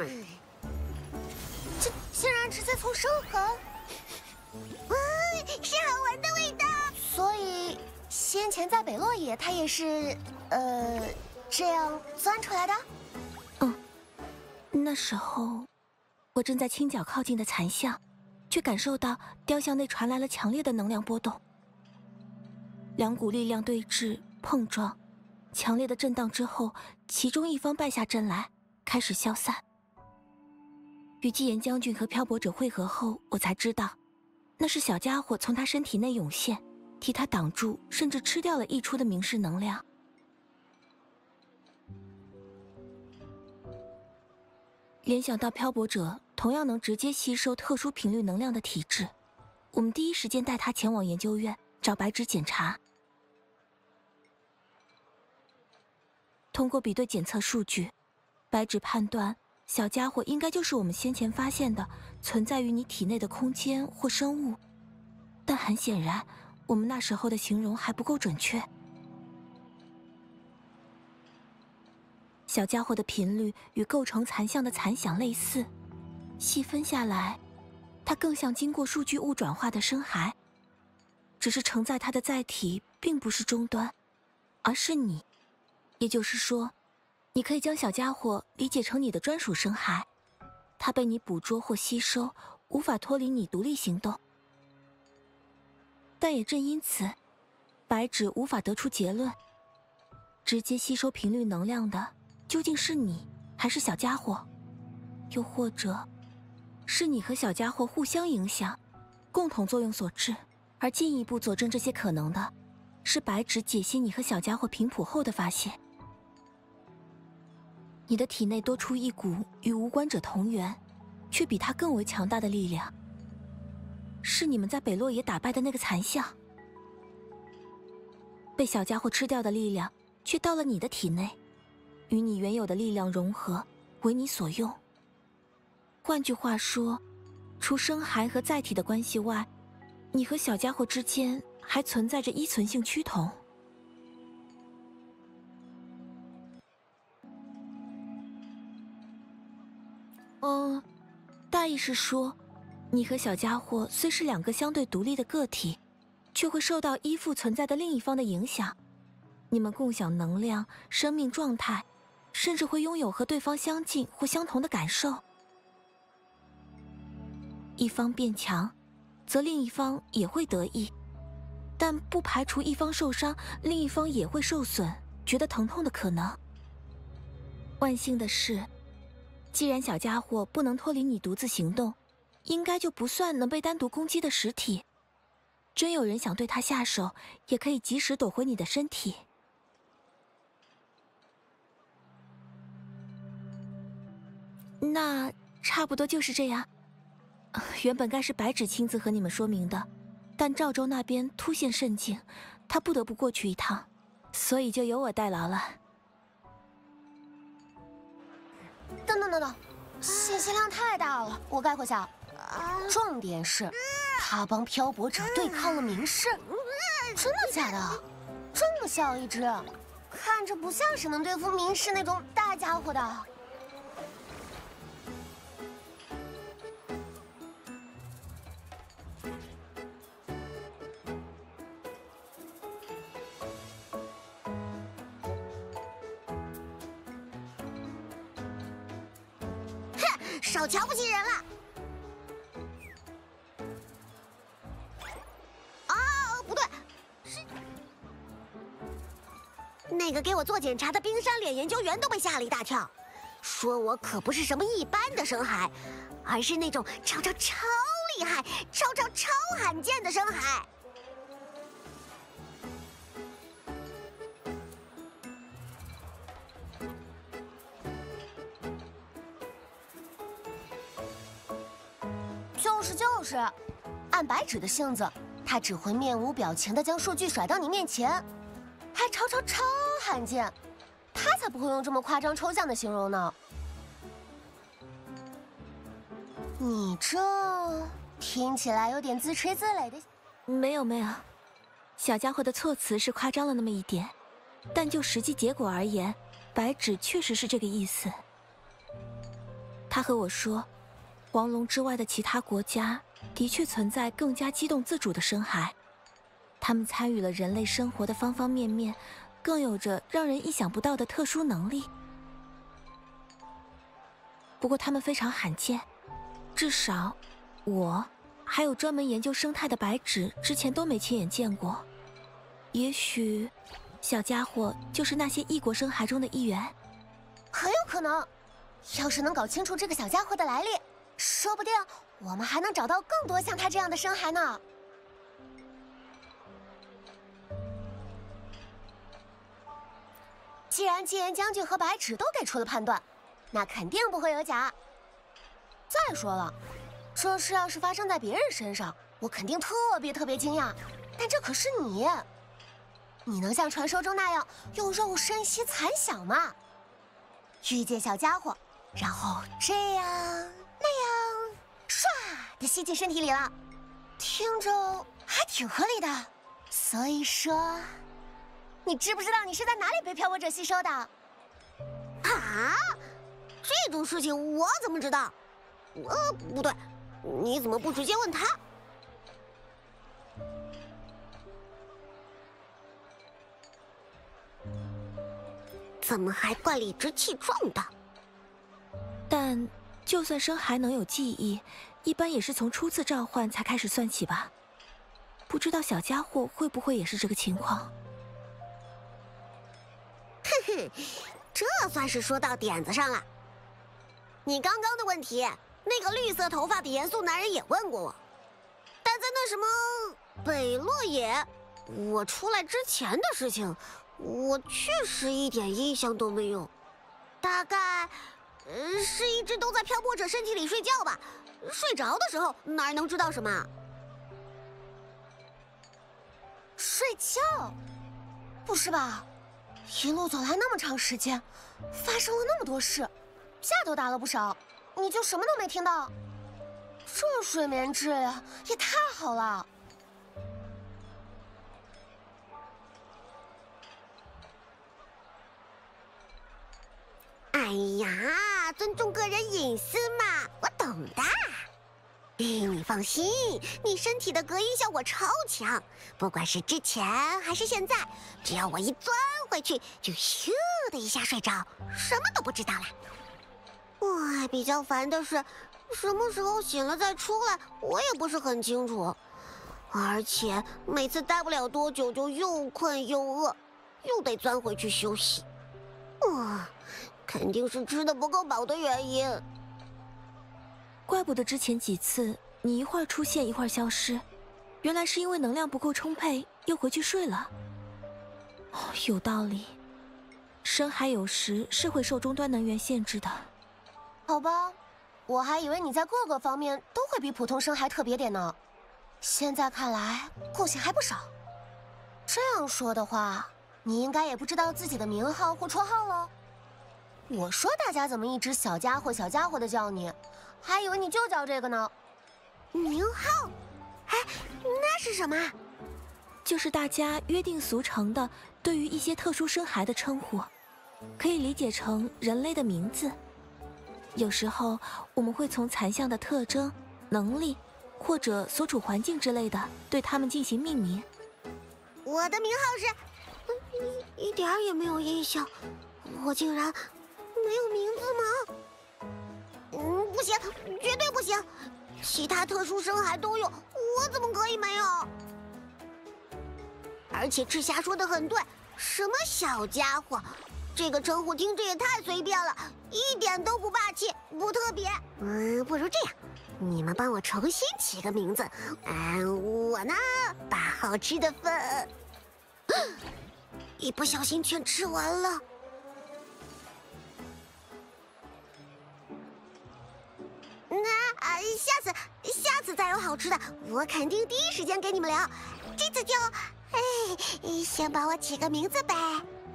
这竟然直接从伤痕， 是好闻的味道。 所以先前在北落野，他也是这样钻出来的。 那时候我正在倾角靠近的残像，却感受到雕像内传来了强烈的能量波动。两股力量对峙碰撞，强烈的震荡之后，其中一方败下阵来，开始消散。与纪言将军和漂泊者会合后，我才知道，那是小家伙从他身体内涌现，替他挡住甚至吃掉了溢出的明示能量。联想到漂泊者同样能直接吸收特殊频率能量的体质，我们第一时间带他前往研究院找白纸检查。通过比对检测数据，白纸判断小家伙应该就是我们先前发现的存在于你体内的空间或生物，但很显然，我们那时候的形容还不够准确。小家伙的频率与构成残像的残响类似，细分下来，它更像经过数据物转化的深骸，只是承载它的载体并不是终端，而是你。也就是说，你可以将小家伙理解成你的专属深骸，它被你捕捉或吸收，无法脱离你独立行动。但也正因此，白纸无法得出结论，直接吸收频率能量的究竟是你还是小家伙，又或者是你和小家伙互相影响，共同作用所致。而进一步佐证这些可能的是白纸解析你和小家伙频谱后的发现，你的体内多出一股与无关者同源却比他更为强大的力量，是你们在北落野打败的那个残像。被小家伙吃掉的力量却到了你的体内，与你原有的力量融合，为你所用。换句话说，除深骸和载体的关系外，你和小家伙之间还存在着依存性趋同。大意是说，你和小家伙虽是两个相对独立的个体，却会受到依附存在的另一方的影响。你们共享能量、生命状态，甚至会拥有和对方相近或相同的感受。一方变强，则另一方也会得益，但不排除一方受伤，另一方也会受损，觉得疼痛的可能。万幸的是，既然小家伙不能脱离你独自行动，应该就不算能被单独攻击的实体。真有人想对他下手，也可以及时躲回你的身体。那差不多就是这样。原本该是白纸亲自和你们说明的，但赵州那边突现甚境，他不得不过去一趟，所以就由我代劳了。 等，信息量太大了，我概括下。重点是，他帮漂泊者对抗了明示，真的假的？这么小一只，看着不像是能对付明示那种大家伙的。 少瞧不起人了！不对，是那个给我做检查的冰山脸研究员都被吓了一大跳，说我可不是什么一般的深海，而是那种超厉害、超罕见的深海。就是，按白纸的性子，他只会面无表情地将数据甩到你面前，还超罕见，他才不会用这么夸张抽象的形容呢。你这听起来有点自吹自擂的。 没有，小家伙的措辞是夸张了那么一点，但就实际结果而言，白纸确实是这个意思。 他和我说，黄龙之外的其他国家的确存在更加机动自主的深海，他们参与了人类生活的方方面面，更有着让人意想不到的特殊能力。不过他们非常罕见，至少我还有专门研究生态的白纸之前都没亲眼见过。也许小家伙就是那些异国深海中的一员， 很有可能。要是能搞清楚这个小家伙的来历，说不定我们还能找到更多像他这样的深海呢。既然纪言将军和白纸都给出了判断，那肯定不会有假。再说了，这事要是发生在别人身上，我肯定特别惊讶。但这可是你，你能像传说中那样用肉身吸残响吗？遇见小家伙，然后这样那样，唰的吸进身体里了，听着还挺合理的。所以说，你知不知道你是在哪里被漂泊者吸收的？ 啊，这种事情我怎么知道？不对，你怎么不直接问他？怎么还怪理直气壮的？ 但就算深海能有记忆，一般也是从初次召唤才开始算起吧。不知道小家伙会不会也是这个情况？ 哼哼，这算是说到点子上了。你刚刚的问题，那个绿色头发的严肃男人也问过我，但在那什么北落野，我出来之前的事情，我确实一点印象都没有。大概，是一直都在漂泊者身体里睡觉吧。睡着的时候哪能知道什么？ 睡觉？不是吧？一路走来那么长时间，发生了那么多事，架都打了不少，你就什么都没听到？这睡眠质量也太好了。 哎呀，尊重个人隐私嘛，我懂的。你放心，你身体的隔音效果超强，不管是之前还是现在，只要我一钻回去，就咻的一下睡着，什么都不知道了。我还比较烦的是，什么时候醒了再出来，我也不是很清楚。而且每次待不了多久，就又困又饿，又得钻回去休息。肯定是吃的不够饱的原因。 怪不得之前几次你一会儿出现一会儿消失，原来是因为能量不够充沛，又回去睡了。有道理，深海有时是会受终端能源限制的。 好吧，我还以为你在各个方面都会比普通深海特别点呢。现在看来贡献还不少。这样说的话，你应该也不知道自己的名号或绰号了。我说大家怎么一直小家伙小家伙的叫你，还以为你就叫这个呢。 名号？哎，那是什么？ 就是大家约定俗成的对于一些特殊深海的称呼，可以理解成人类的名字。有时候我们会从残像的特征、能力或者所处环境之类的对他们进行命名。 我的名号是，一点儿也没有印象，我竟然没有名字吗？不行，绝对不行！其他特殊深海都有，我怎么可以没有？而且赤霞说的很对，什么小家伙，这个称呼听着也太随便了，一点都不霸气，不特别。不如这样，你们帮我重新起个名字。我呢，把好吃的份，一不小心全吃完了。下次再有好吃的，我肯定第一时间给你们聊。这次就，先帮我起个名字呗。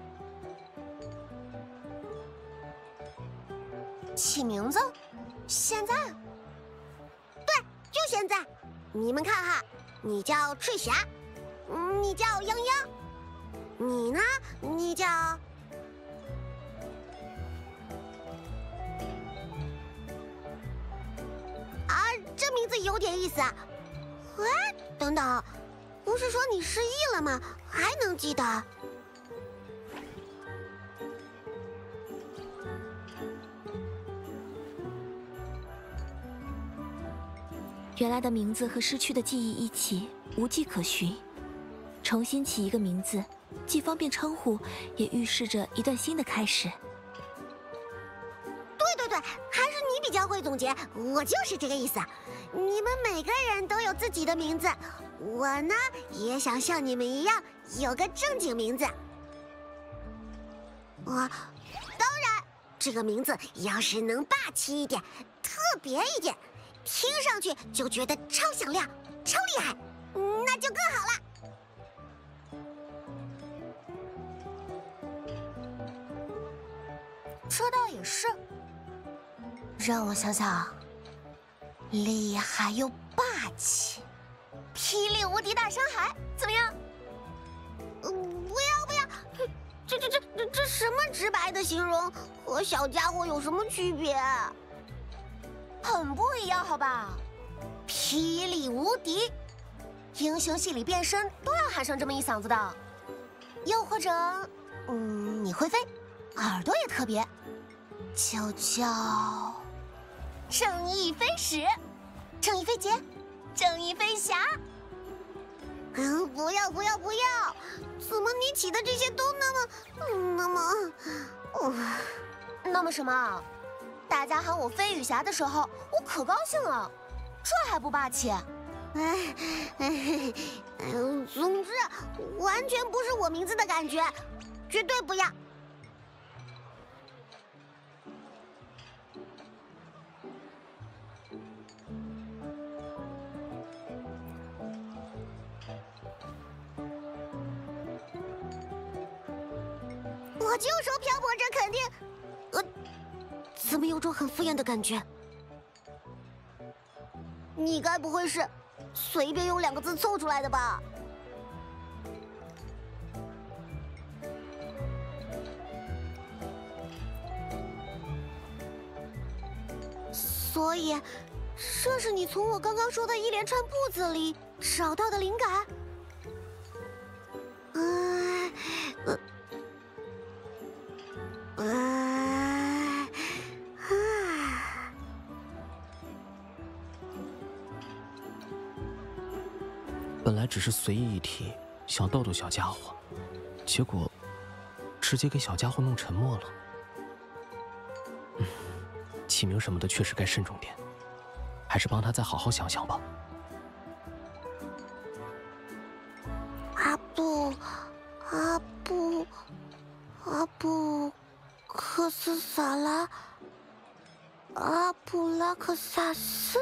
起名字？现在？ 对，就现在。你们看哈，你叫赤霞，你叫泱泱，你呢？你叫…… 有点意思啊。哎，等等，不是说你失忆了吗？还能记得？ 原来的名字和失去的记忆一起，无迹可寻。重新起一个名字，既方便称呼，也预示着一段新的开始。 对，还是你比较会总结，我就是这个意思。你们每个人都有自己的名字，我呢也想像你们一样有个正经名字。当然，这个名字要是能霸气一点、特别一点，听上去就觉得超响亮、超厉害，那就更好了。 这倒也是。让我想想，厉害又霸气，霹雳无敌大山海，怎么样？ 不要！这什么直白的形容？和小家伙有什么区别？ 很不一样，好吧？霹雳无敌，英雄戏里变身都要喊上这么一嗓子的。又或者，你会飞，耳朵也特别，就叫正义飞使、正义飞劫、正义飞侠。 不要！怎么你起的这些都那么什么？大家喊我飞羽侠的时候，我可高兴了，这还不霸气？ 总之，完全不是我名字的感觉，绝对不要。我就说漂泊者肯定，怎么有种很敷衍的感觉？你该不会是随便用2个字凑出来的吧？所以，这是你从我刚刚说的一连串步子里找到的灵感？ 本来只是随意一提，想逗逗小家伙，结果直接给小家伙弄沉默了。起名什么的确实该慎重点，还是帮他再好好想想吧。 阿布克斯萨拉，阿布拉克萨斯。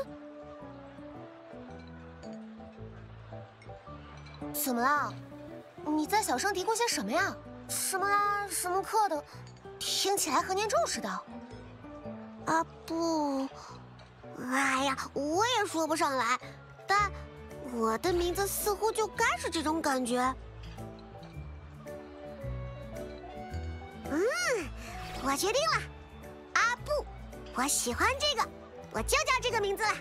怎么了？你在小声嘀咕些什么呀？什么啦，什么课的，听起来和念咒似的。 阿布，哎呀，我也说不上来，但我的名字似乎就该是这种感觉。我决定了，阿布，我喜欢这个，我就叫这个名字了。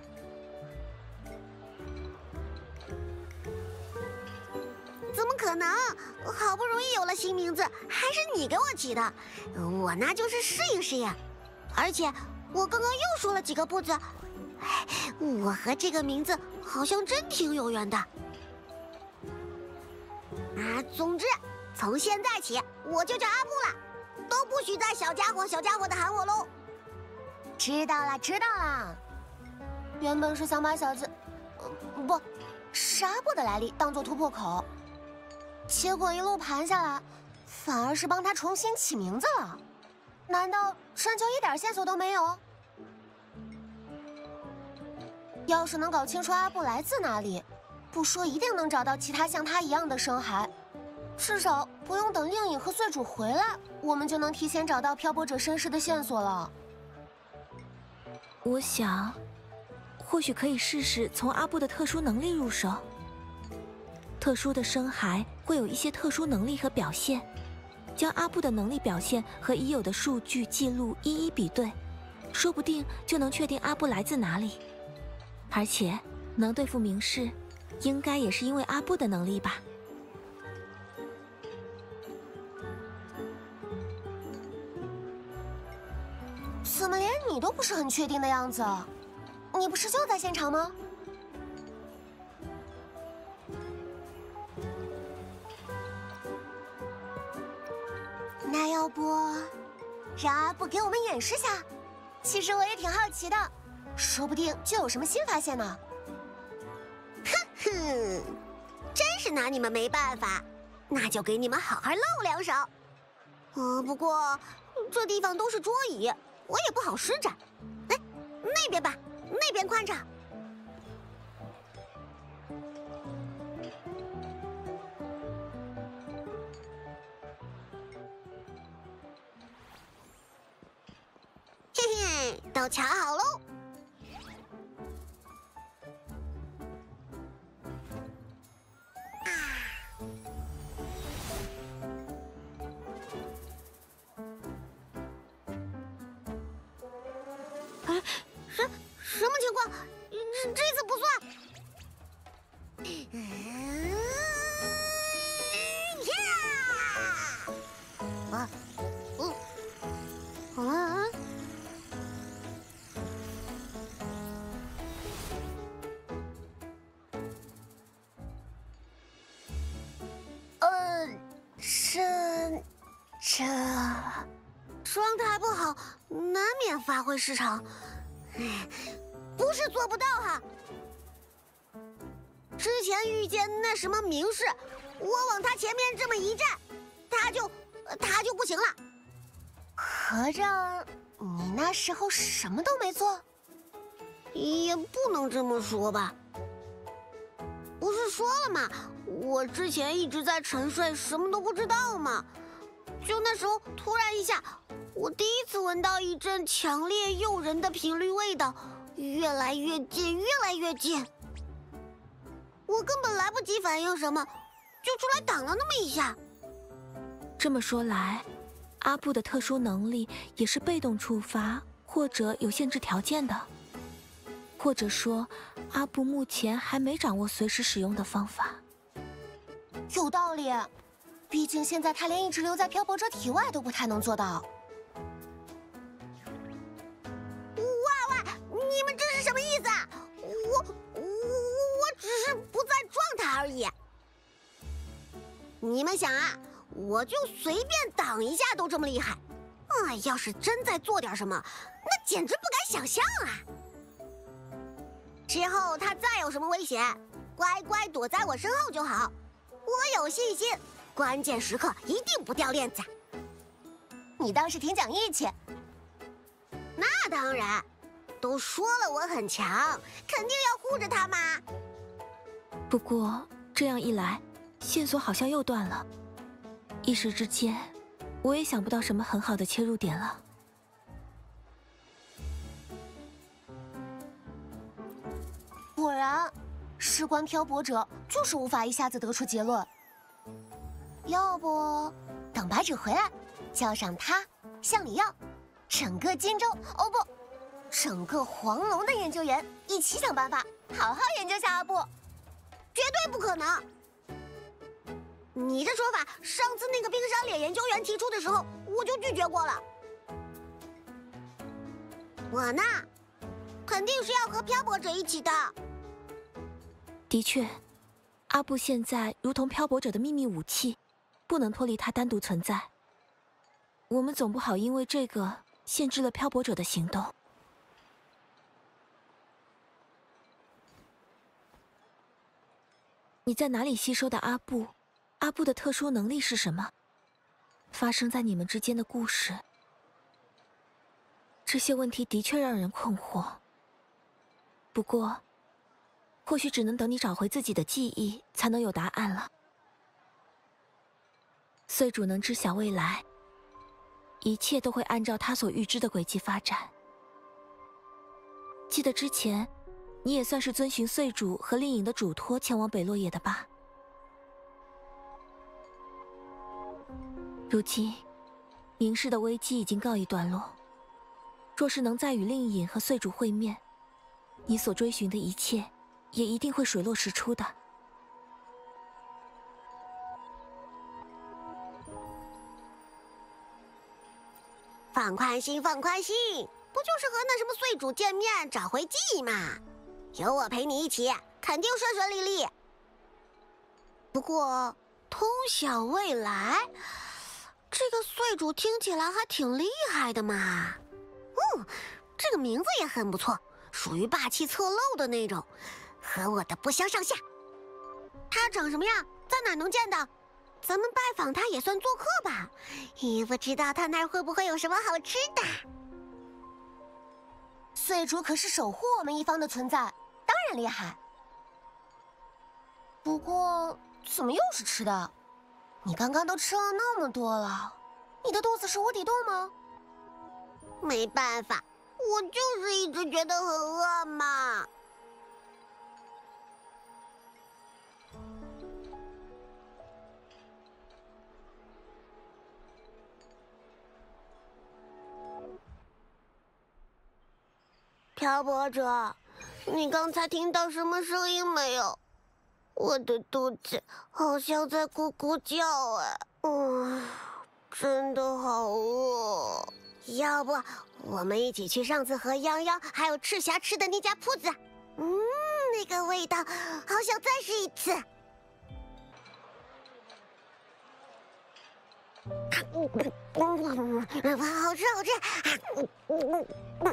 怎么可能？好不容易有了新名字，还是你给我起的，我那就是适应适应。而且我刚刚又说了几个步子，我和这个名字好像真挺有缘的。总之，从现在起我就叫阿布了，都不许再小家伙的喊我喽。 知道啦。原本是想把小子，不，是阿布的来历当做突破口，结果一路盘下来，反而是帮他重新起名字了。难道山丘一点线索都没有？要是能搞清楚阿布来自哪里，不说一定能找到其他像他一样的生孩，至少不用等令影和岁主回来，我们就能提前找到漂泊者身世的线索了。 我想，或许可以试试从阿布的特殊能力入手。特殊的生孩会有一些特殊能力和表现，将阿布的能力表现和已有的数据记录一一比对，说不定就能确定阿布来自哪里。 而且能对付明世，应该也是因为阿布的能力吧。 怎么连你都不是很确定的样子？你不是就在现场吗？那要不让阿布给我们演示下？其实我也挺好奇的，说不定就有什么新发现呢。 哼，真是拿你们没办法，那就给你们好好露两手。不过这地方都是桌椅，我也不好施展。哎，那边吧，那边宽敞。嘿嘿，都瞧好喽。什么情况？这次不算。这状态不好，难免发挥失常。不是做不到哈。之前遇见那什么明世，我往他前面这么一站，他就不行了。 合着你那时候什么都没做？ 也不能这么说吧。不是说了吗？我之前一直在沉睡，什么都不知道嘛。就那时候突然一下，我第一次闻到一阵强烈诱人的频率味道，越来越近，越来越近。我根本来不及反应什么，就出来挡了那么一下。 这么说来，阿布的特殊能力也是被动触发，或者有限制条件的。或者说，阿布目前还没掌握随时使用的方法。 有道理，毕竟现在他连一直留在漂泊者体外都不太能做到。 你们这是什么意思啊？我只是不在状态而已。你们想啊，我就随便挡一下都这么厉害，要是真再做点什么，那简直不敢想象啊！之后他再有什么危险，乖乖躲在我身后就好。我有信心，关键时刻一定不掉链子。 你倒是挺讲义气。 那当然。都说了我很强，肯定要护着他嘛。 不过这样一来，线索好像又断了。一时之间，我也想不到什么很好的切入点了。 果然，事关漂泊者，就是无法一下子得出结论。要不，等白纸回来，叫上他向里要，整个荆州，哦不。整个黄龙的研究员一起想办法，好好研究下阿布。 绝对不可能！你这说法，上次那个冰山脸研究员提出的时候，我就拒绝过了。我呢，肯定是要和漂泊者一起的。 的确，阿布现在如同漂泊者的秘密武器，不能脱离他单独存在。我们总不好因为这个限制了漂泊者的行动。你在哪里吸收的阿布？阿布的特殊能力是什么？发生在你们之间的故事，这些问题的确让人困惑。不过，或许只能等你找回自己的记忆，才能有答案了。岁主能知晓未来，一切都会按照他所预知的轨迹发展。记得之前，你也算是遵循岁主和令尹的嘱托前往北落野的吧？如今，明世的危机已经告一段落。若是能再与令尹和岁主会面， 你所追寻的一切也一定会水落石出的。 放宽心，放宽心，不就是和那什么岁主见面，找回记忆嘛？有我陪你一起，肯定顺顺利利。不过，通晓未来，这个岁主听起来还挺厉害的嘛。这个名字也很不错，属于霸气侧漏的那种，和我的不相上下。他长什么样，在哪能见到？咱们拜访他也算做客吧，也不知道他那儿会不会有什么好吃的。 岁主可是守护我们一方的存在，当然厉害。不过，怎么又是吃的？你刚刚都吃了那么多了，你的肚子是无底洞吗？ 没办法，我就是一直觉得很饿嘛。漂泊者，你刚才听到什么声音没有？我的肚子好像在咕咕叫哎，真的好饿。要不我们一起去上次和泱泱还有赤霞吃的那家铺子？那个味道好想再试一次。好吃好吃。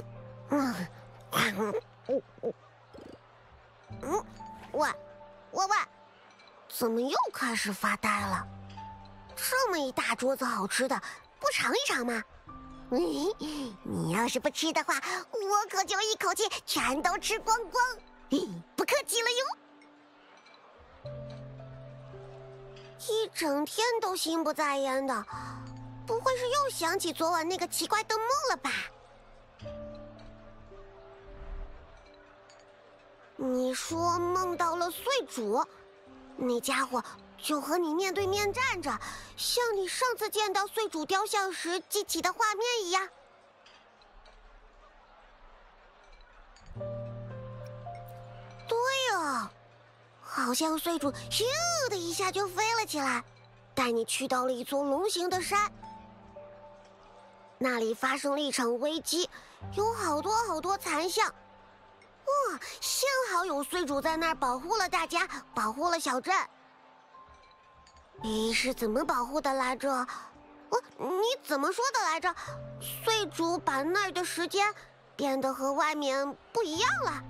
喂，怎么又开始发呆了？这么一大桌子好吃的，不尝一尝吗？你要是不吃的话，我可就一口气全都吃光光。不客气了哟。一整天都心不在焉的，不会是又想起昨晚那个奇怪的梦了吧？你说梦到了岁主，那家伙就和你面对面站着，像你上次见到岁主雕像时记起的画面一样。对哦，好像岁主咻的一下就飞了起来，带你去到了一座龙形的山。那里发生了一场危机，有好多残像。幸好有岁主在那儿保护了大家，保护了小镇。你是怎么保护的来着？你怎么说的来着？岁主把那儿的时间变得和外面不一样了。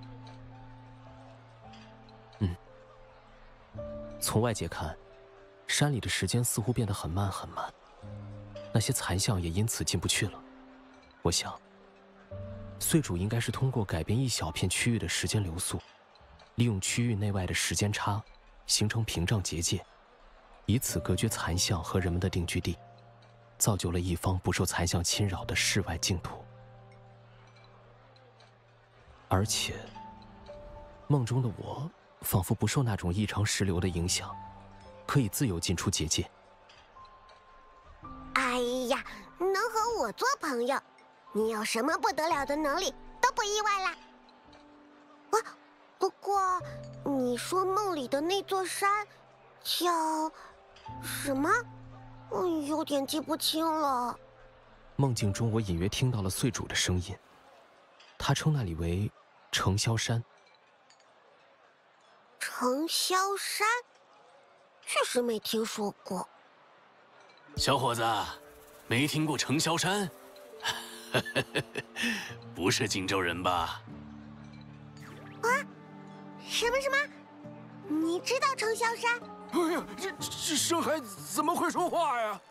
从外界看，山里的时间似乎变得很慢很慢，那些残像也因此进不去了。我想，岁主应该是通过改变一小片区域的时间流速，利用区域内外的时间差，形成屏障结界，以此隔绝残像和人们的定居地，造就了一方不受残像侵扰的世外净土。而且，梦中的我仿佛不受那种异常时流的影响，可以自由进出结界。 哎呀，能和我做朋友，你有什么不得了的能力都不意外啦。不过你说梦里的那座山叫什么？有点记不清了。 梦境中，我隐约听到了岁主的声音，他称那里为承霄山。 承霄山，确实没听说过。 小伙子，没听过承霄山？不是荆州人吧？ 什么？你知道承霄山？ 哎呀，这深海怎么会说话呀？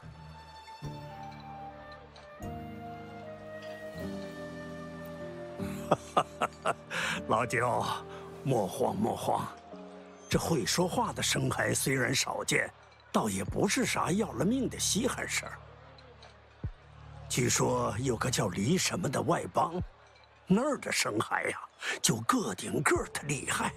老九，莫慌。这会说话的深海虽然少见，倒也不是啥要了命的稀罕事儿。据说有个叫离什么的外邦，那儿的深海呀，就个顶个的厉害。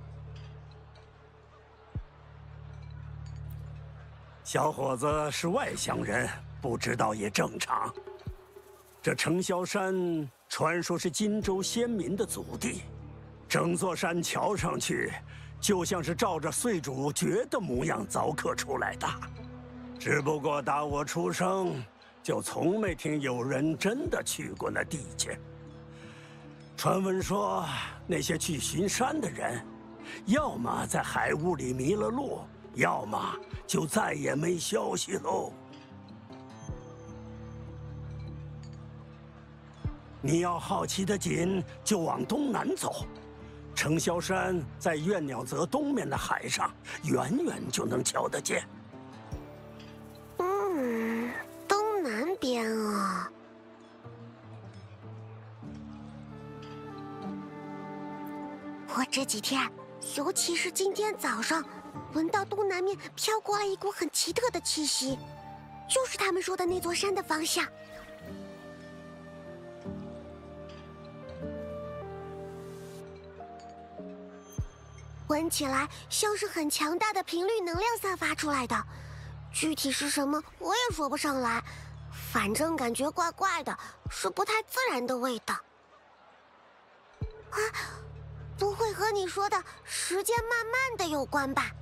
小伙子是外乡人，不知道也正常。这承霄山传说是荆州先民的祖地， 整座山瞧上去，就像是照着岁主角的模样凿刻出来的。只不过打我出生，就从没听有人真的去过那地界。传闻说，那些去巡山的人，要么在海雾里迷了路，要么就再也没消息喽。你要好奇的紧，就往东南走。承霄山在怨鸟泽东面的海上，远远就能瞧得见。 东南边啊。我这几天，尤其是今天早上，闻到东南面飘过来一股很奇特的气息，就是他们说的那座山的方向。闻起来像是很强大的频率能量散发出来的，具体是什么我也说不上来，反正感觉怪怪的，是不太自然的味道。啊，不会和你说的时间慢慢的有关吧？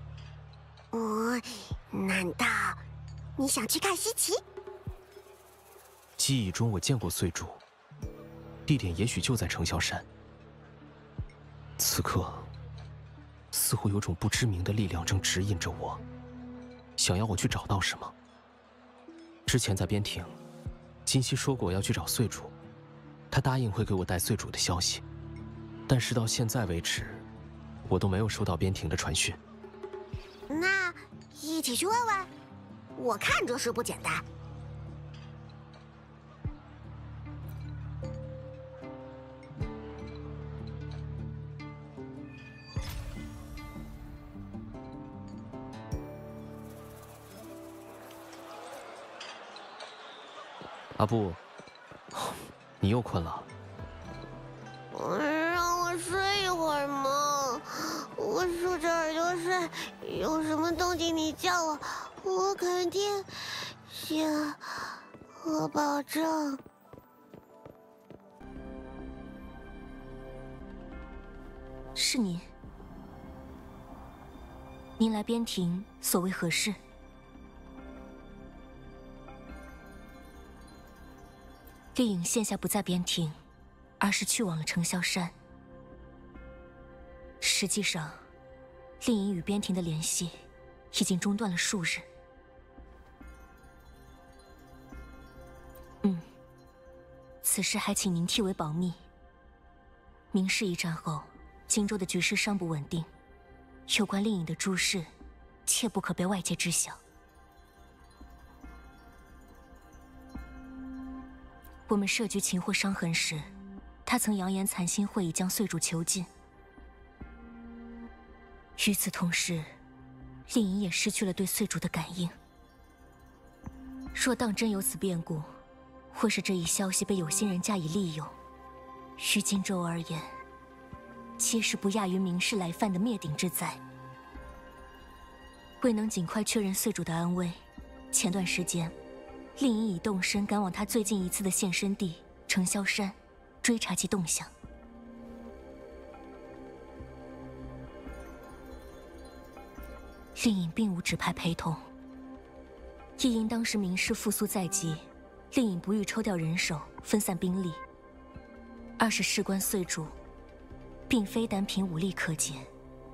难道你想去看西岐？ 记忆中我见过岁主，地点也许就在承霄山。此刻，似乎有种不知名的力量正指引着我，想要我去找到什么。之前在边庭，金熙说过我要去找岁主，他答应会给我带岁主的消息，但是到现在为止，我都没有收到边庭的传讯。 那一起去问问，我看这事不简单。 阿布，你又困了？ 让我睡一会儿嘛，我竖着耳朵睡，有什么动静你叫我，我肯定醒，我保证。 是您，您来边庭所为何事？丽影现下不在边庭，而是去往了承霄山。实际上，丽影与边庭的联系已经中断了数日。此事还请您替为保密。明氏一战后，荆州的局势尚不稳定，有关丽影的诸事，切不可被外界知晓。我们设局擒获伤痕时，他曾扬言残心会已将岁主囚禁。与此同时，丽影也失去了对岁主的感应。若当真有此变故，或是这一消息被有心人加以利用，于荆州而言，皆是不亚于明世来犯的灭顶之灾。未能尽快确认岁主的安危，前段时间丽影已动身赶往他最近一次的现身地承霄山，追查其动向。丽影并无指派陪同，亦因当时明氏复苏在即，丽影不欲抽调人手分散兵力。二是事关岁主，并非单凭武力可解。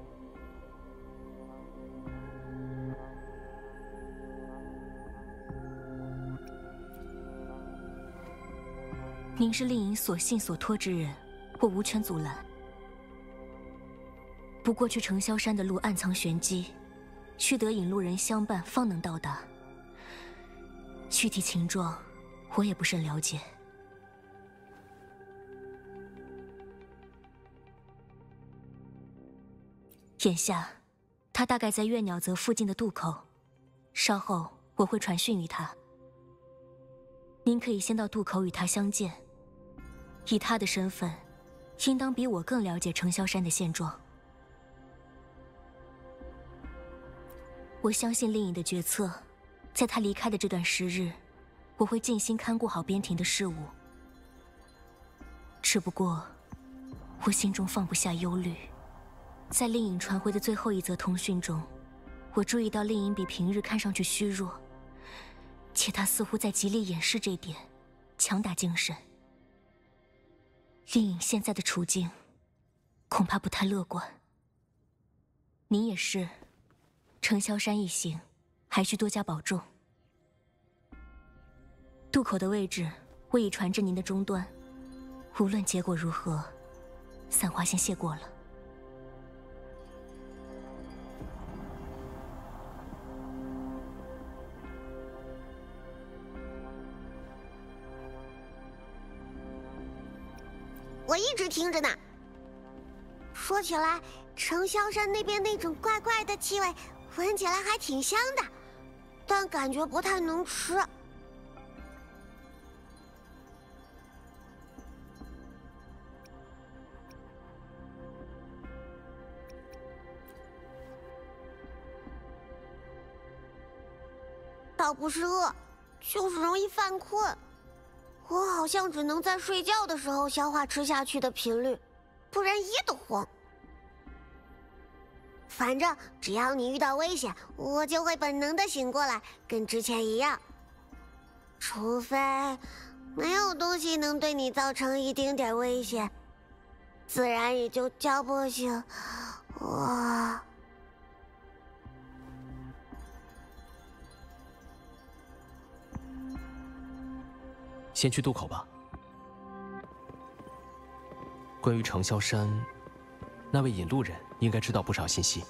您是令尹所信所托之人，我无权阻拦。不过去承霄山的路暗藏玄机，须得引路人相伴方能到达。具体情状，我也不甚了解。眼下，他大概在月鸟泽附近的渡口，稍后我会传讯于他。您可以先到渡口与他相见。以他的身份，应当比我更了解承霄山的现状。我相信令尹的决策，在他离开的这段时日，我会尽心看顾好边庭的事务。只不过， 我心中放不下忧虑。在令影传回的最后一则通讯中，我注意到令影比平日看上去虚弱，且他似乎在极力掩饰这一点，强打精神。令影现在的处境，恐怕不太乐观。你也是，程萧山一行，还需多加保重。渡口的位置，我已传至您的终端。无论结果如何，伞花先谢过了。 我一直听着呢。说起来，程萧山那边那种怪怪的气味，闻起来还挺香的，但感觉不太能吃。倒不是饿，就是容易犯困。我好像只能在睡觉的时候消化吃下去的频率，不然噎得慌。反正只要你遇到危险，我就会本能的醒过来，跟之前一样。除非没有东西能对你造成一丁点危险，自然也就叫不醒我。 先去渡口吧。关于程萧山，那位引路人应该知道不少信息。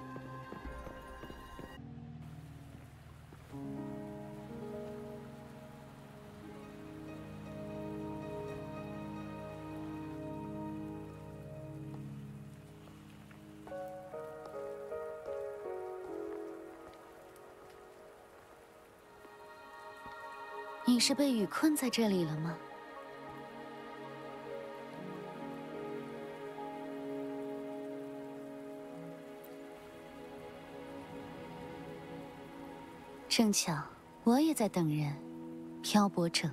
你是被雨困在这里了吗？正巧，我也在等人。漂泊者。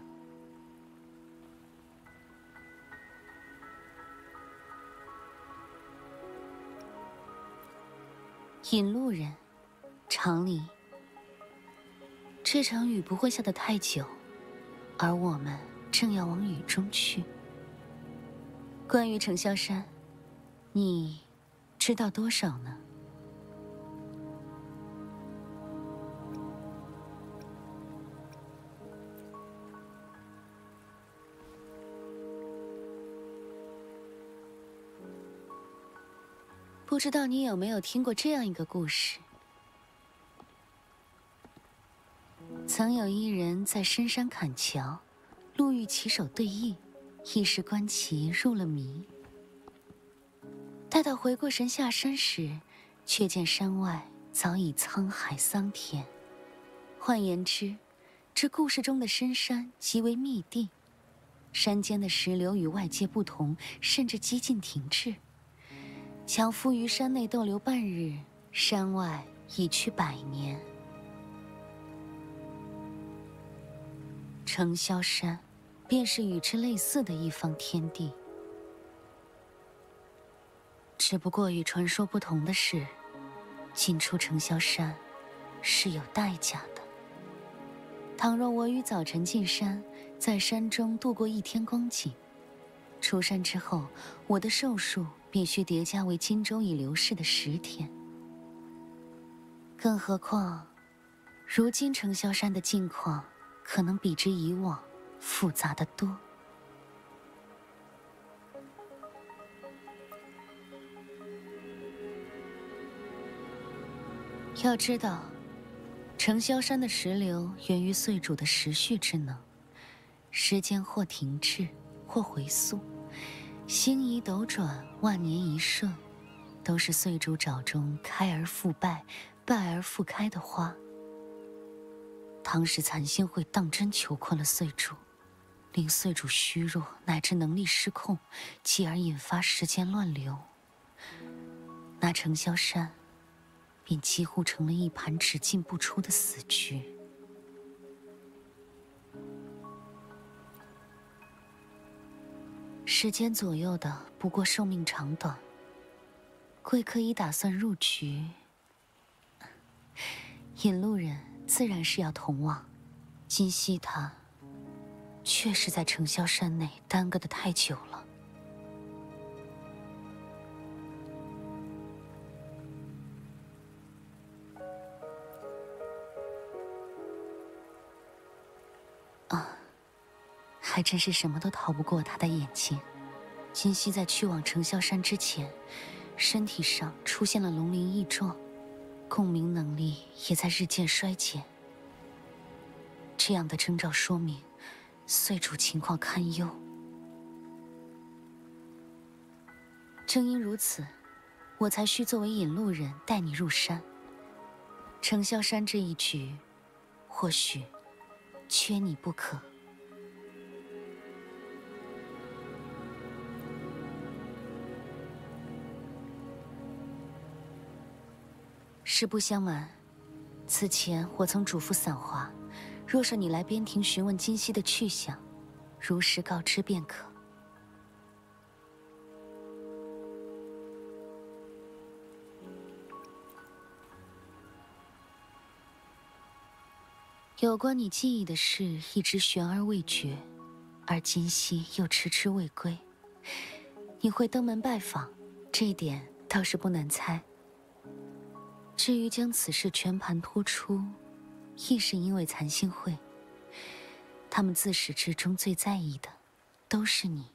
引路人，常理。这场雨不会下得太久。而我们正要往雨中去。关于程萧山，你知道多少呢？不知道你有没有听过这样一个故事？曾有一人在深山砍樵，路遇棋手对弈，一时观棋入了迷。待到回过神下山时，却见山外早已沧海桑田。换言之，这故事中的深山即为密地，山间的石流与外界不同，甚至几近停滞。樵夫于山内逗留半日，山外已去100年。程萧山，便是与之类似的一方天地。只不过与传说不同的是，进出程萧山是有代价的。倘若我于早晨进山，在山中度过1天光景，出山之后，我的寿数必须叠加为今周已流逝的10天。更何况，如今程萧山的境况，可能比之以往复杂得多。要知道，程萧山的石流源于岁主的时序之能，时间或停滞，或回溯，星移斗转，万年一瞬，都是岁主爪中开而复败，败而复开的花。当时残星会当真囚困了岁主，令岁主虚弱乃至能力失控，继而引发时间乱流。那程萧山便几乎成了一盘只进不出的死局。 时间左右的，不过寿命长短。贵客已打算入局，引路人自然是要同往。今夕他确实在城霄山内耽搁得太久了。还真是什么都逃不过他的眼睛。今夕在去往城霄山之前，身体上出现了龙鳞异状，共鸣能力也在日渐衰减。这样的征兆说明，岁主情况堪忧。正因如此，我才需作为引路人带你入山。城霄山这一局，或许缺你不可。实不相瞒，此前我曾嘱咐散华，若是你来边庭询问今夕的去向，如实告知便可。有关你记忆的事一直悬而未决，而今夕又迟迟未归。你会登门拜访，这一点倒是不难猜。至于将此事全盘托出，亦是因为残星会，他们自始至终最在意的都是你。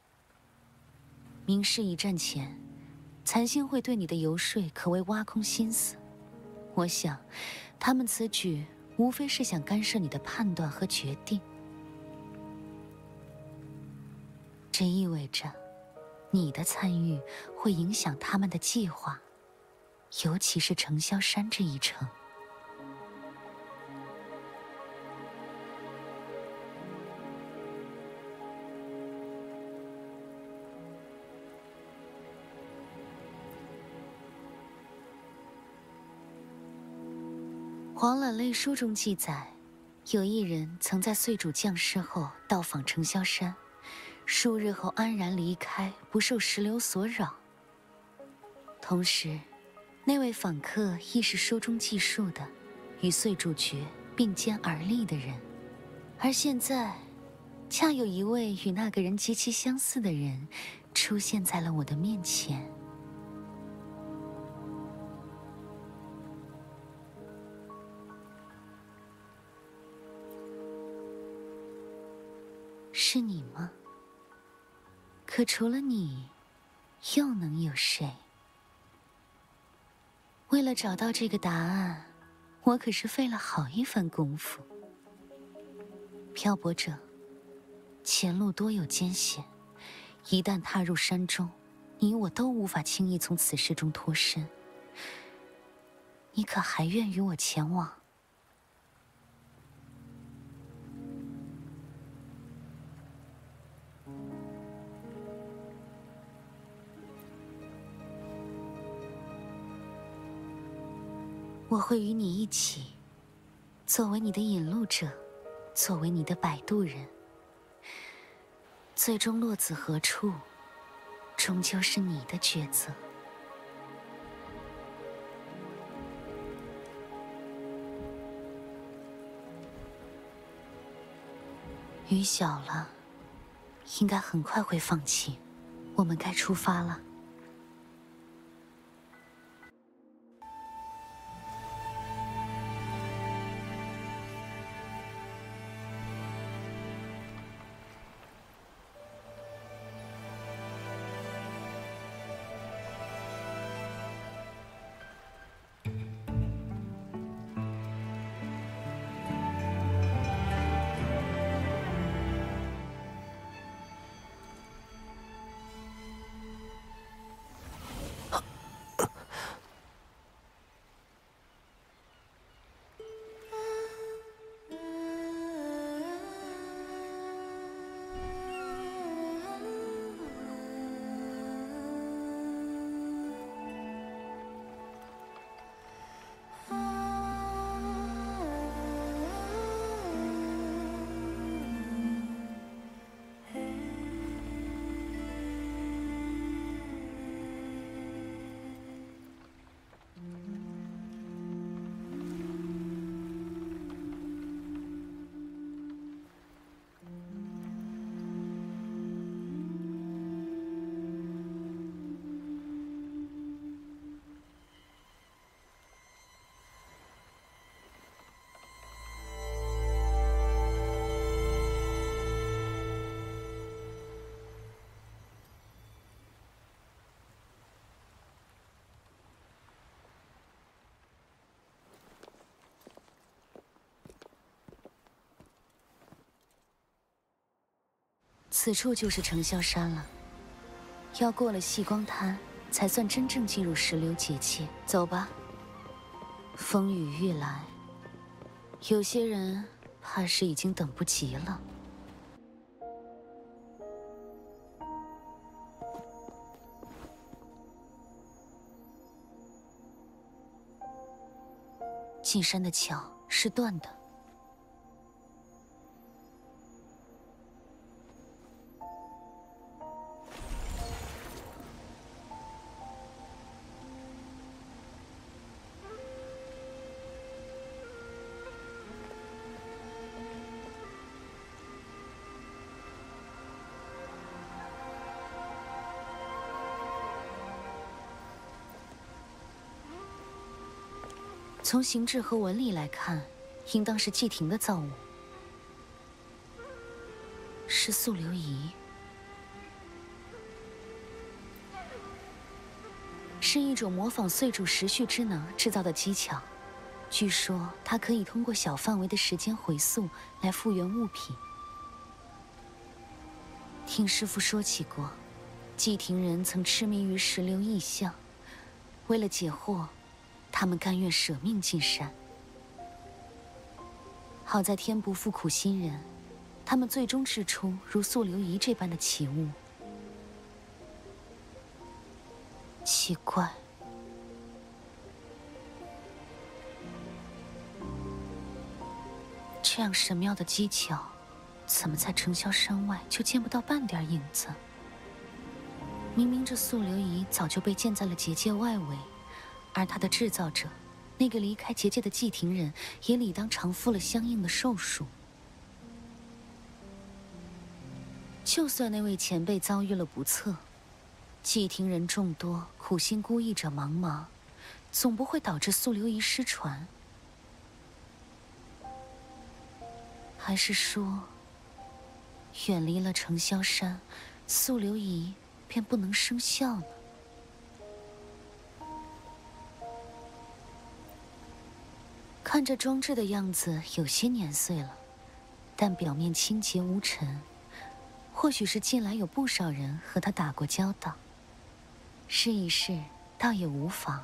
明示一战前，残星会对你的游说可谓挖空心思。我想，他们此举无非是想干涉你的判断和决定。这意味着，你的参与会影响他们的计划。尤其是城霄山这一城，黄览类书中记载，有一人曾在岁主降世后到访城霄山，数日后安然离开，不受石流所扰。同时，那位访客亦是书中记述的与岁主角并肩而立的人，而现在，恰有一位与那个人极其相似的人出现在了我的面前。是你吗？可除了你，又能有谁？为了找到这个答案，我可是费了好一番功夫。漂泊者，前路多有艰险，一旦踏入山中，你我都无法轻易从此事中脱身。你可还愿与我前往？我会与你一起，作为你的引路者，作为你的摆渡人。最终落子何处，终究是你的抉择。雨小了，应该很快会放晴，我们该出发了。 此处就是承霄山了。要过了细光滩，才算真正进入石榴结界。走吧。风雨欲来，有些人怕是已经等不及了。进山的桥是断的。从形制和纹理来看，应当是祭亭的造物，是素流仪，是一种模仿岁主时序之能制造的机巧。据说它可以通过小范围的时间回溯来复原物品。听师父说起过，祭亭人曾痴迷于石榴异象，为了解惑，他们甘愿舍命进山。好在天不负苦心人，他们最终制出如素流仪这般的奇物。奇怪，这样神妙的机巧，怎么在承霄山外就见不到半点影子？明明这素流仪早就被建在了结界外围，而它的制造者，那个离开结界的祭亭人，也理当偿付了相应的寿数。就算那位前辈遭遇了不测，祭亭人众多，苦心孤诣者茫茫，总不会导致素流仪失传。还是说，远离了承霄山，素流仪便不能生效呢？看这装置的样子，有些年岁了，但表面清洁无尘，或许是近来有不少人和他打过交道，试一试，倒也无妨。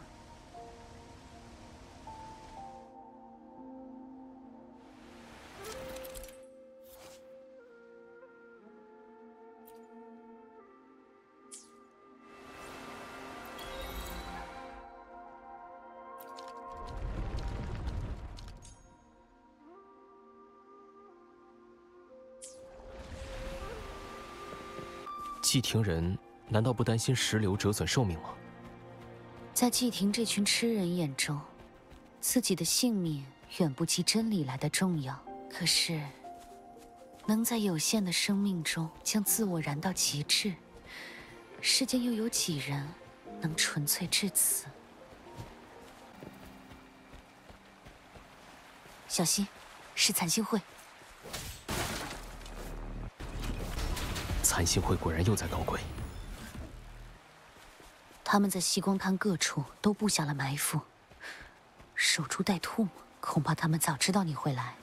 祭亭人难道不担心石榴折损寿命吗？ 在祭亭这群痴人眼中，自己的性命远不及真理来的重要。可是，能在有限的生命中将自我燃到极致，世间又有几人能纯粹至此？小心，是残星会。 残星会果然又在搞鬼。 他们在西光滩各处都布下了埋伏，守株待兔，恐怕他们早知道你会来。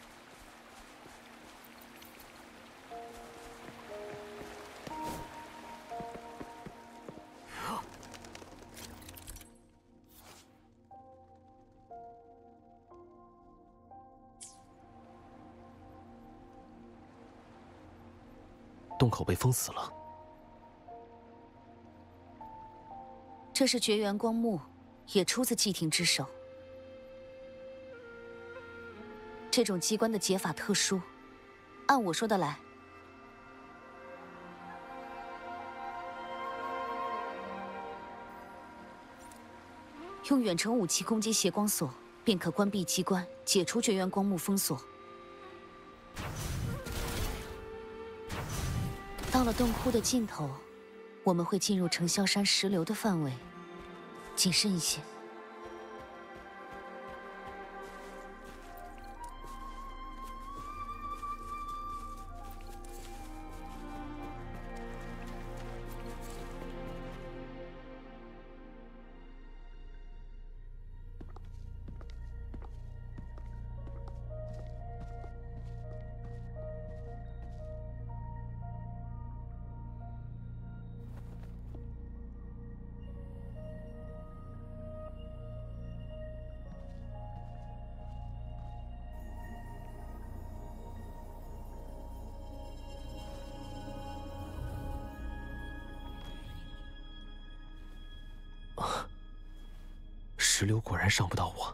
洞口被封死了。 这是绝缘光幕，也出自祭亭之手。这种机关的解法特殊，按我说的来。用远程武器攻击邪光锁，便可关闭机关，解除绝缘光幕封锁。到了洞窟的尽头，我们会进入承霄山石流的范围，谨慎一些。 石榴果然伤不到我。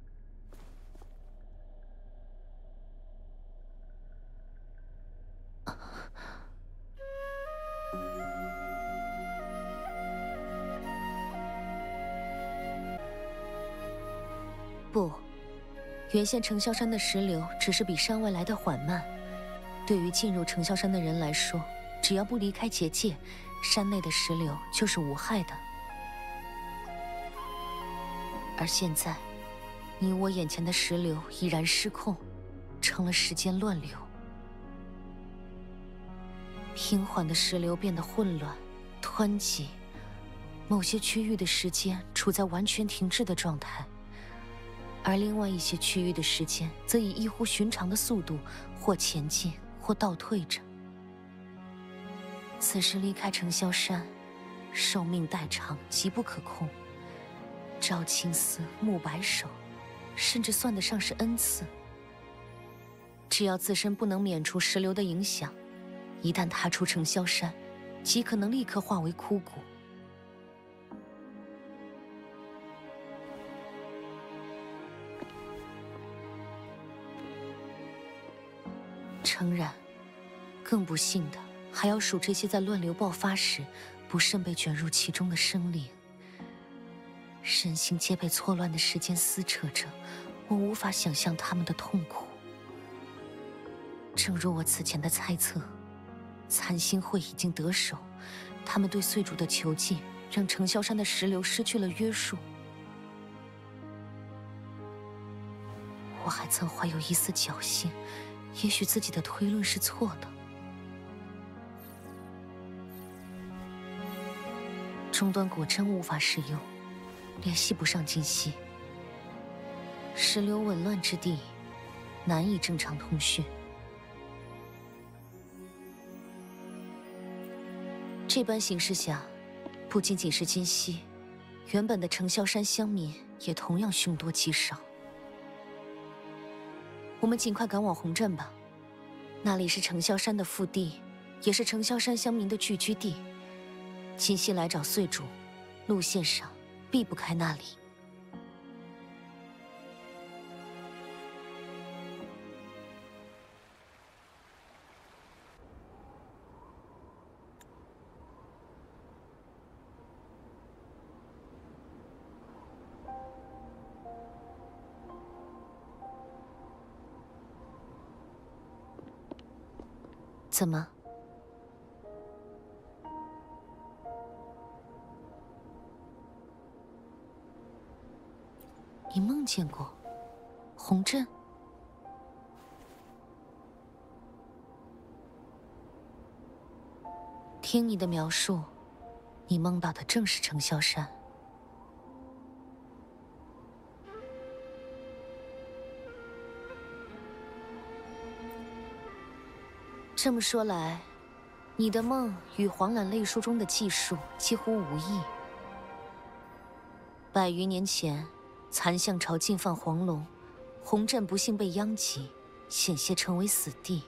不，原先城萧山的石流只是比山外来的缓慢。对于进入城萧山的人来说，只要不离开结界，山内的石流就是无害的。而现在，你我眼前的石流已然失控，成了时间乱流。平缓的石流变得混乱、湍急，某些区域的时间处在完全停滞的状态。而另外一些区域的时间则以异乎寻常的速度或前进或倒退着。此时离开城萧山，寿命代长，极不可控。朝青丝，暮白首，甚至算得上是恩赐。只要自身不能免除石流的影响，一旦踏出城萧山，极可能立刻化为枯骨。诚然，更不幸的还要数这些在乱流爆发时不慎被卷入其中的生灵。身心皆被错乱的时间撕扯着，我无法想象他们的痛苦。正如我此前的猜测，残星会已经得手，他们对岁主的囚禁让城萧山的石流失去了约束。我还曾怀有一丝侥幸，也许自己的推论是错的。终端果真无法使用，联系不上今夕。石流紊乱之地，难以正常通讯。这般形势下，不仅仅是今夕，原本的城萧山乡民也同样凶多吉少。我们尽快赶往红镇吧，那里是城萧山的腹地，也是城萧山乡民的聚居地。今夕来找岁主，路线上避不开那里。怎么？你梦见过红镇？听你的描述，你梦到的正是城萧山。这么说来，你的梦与黄览类书中的记述几乎无异。100余年前，残象朝进犯黄龙，红镇不幸被殃及，险些成为死地。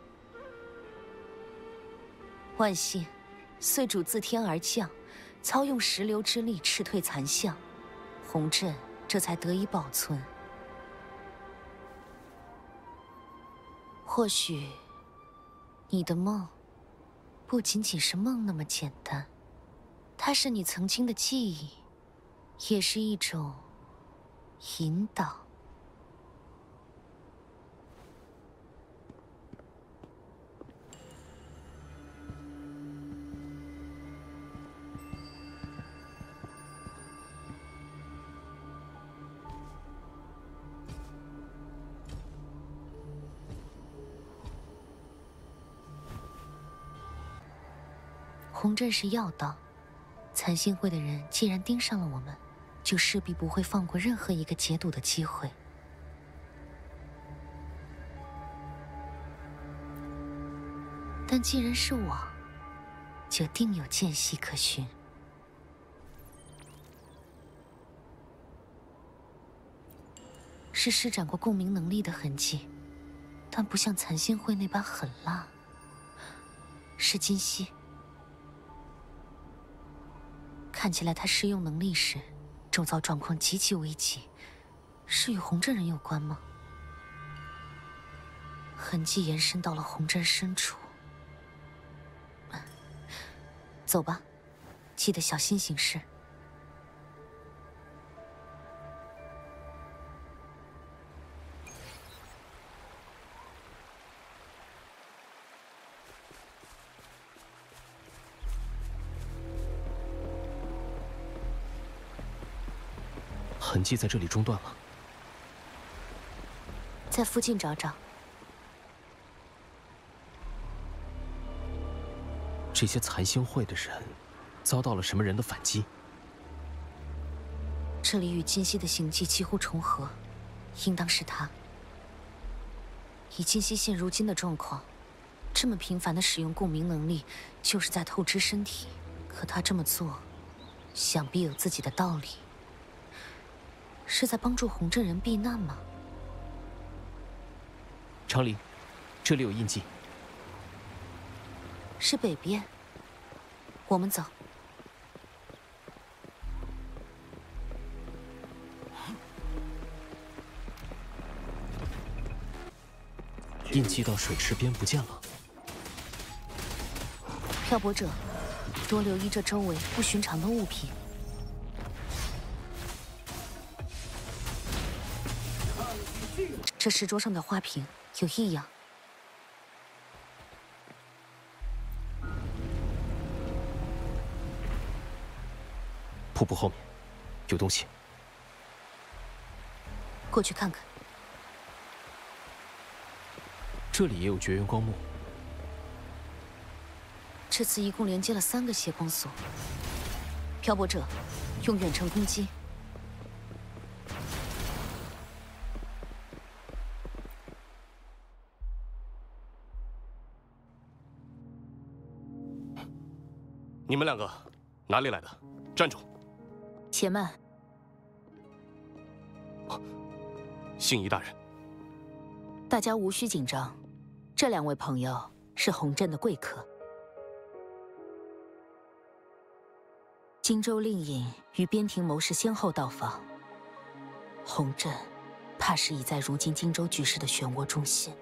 万幸，岁主自天而降，操用石流之力斥退残象，红镇这才得以保存。或许你的梦不仅仅是梦那么简单，它是你曾经的记忆，也是一种引导。红镇是要道，残星会的人既然盯上了我们，就势必不会放过任何一个解堵的机会。但既然是我，就定有间隙可循。是施展过共鸣能力的痕迹，但不像残星会那般狠辣。是今夕。看起来他施用能力时， 周遭状况极其危急，是与红镇人有关吗？痕迹延伸到了红镇深处。走吧，记得小心行事。 痕迹在这里中断了， 在附近找找。 这些残星会的人遭到了什么人的反击？ 这里与金熙的行迹几乎重合，应当是他。以金熙现如今的状况，这么频繁的使用共鸣能力，就是在透支身体。可他这么做，想必有自己的道理。是在帮助红镇人避难吗？ 长林，这里有印记。 是北边。我们走。 印记到水池边不见了。 漂泊者，多留意这周围不寻常的物品。这石桌上的花瓶有异样。 瀑布后面有东西， 过去看看。 这里也有绝缘光幕。 这次一共连接了3个血光锁。漂泊者，用远程攻击。 你们2个哪里来的？站住！ 且慢。 信仪大人， 大家无需紧张，这2位朋友是红镇的贵客。荆州令尹与边庭谋士先后到访，红镇怕是已在如今荆州局势的漩涡中心。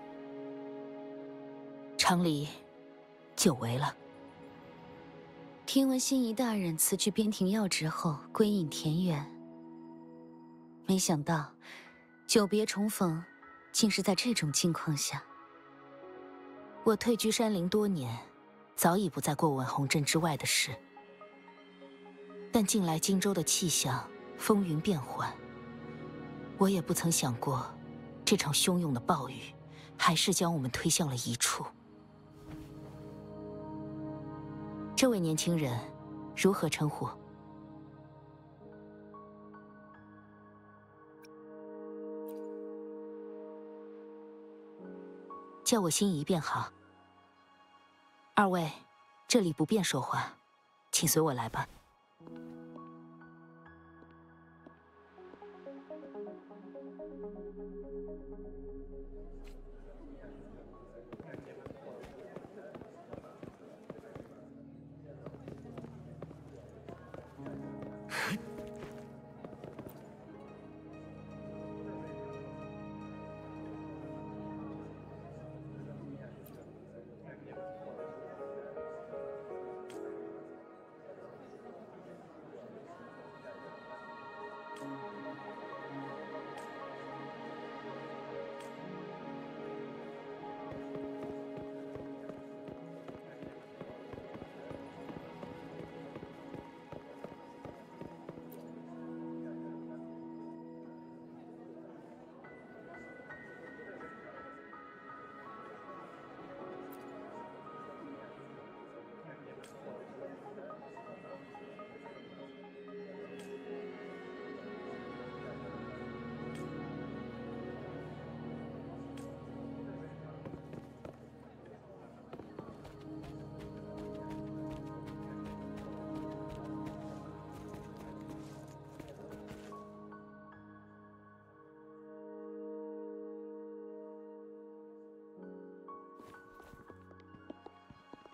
常理，久违了。听闻心仪大人辞去边庭要职后归隐田园，没想到久别重逢，竟是在这种境况下。我退居山林多年，早已不再过问红镇之外的事。但近来荆州的气象风云变幻，我也不曾想过，这场汹涌的暴雨，还是将我们推向了一处。这位年轻人，如何称呼？叫我心仪便好。2位，这里不便说话，请随我来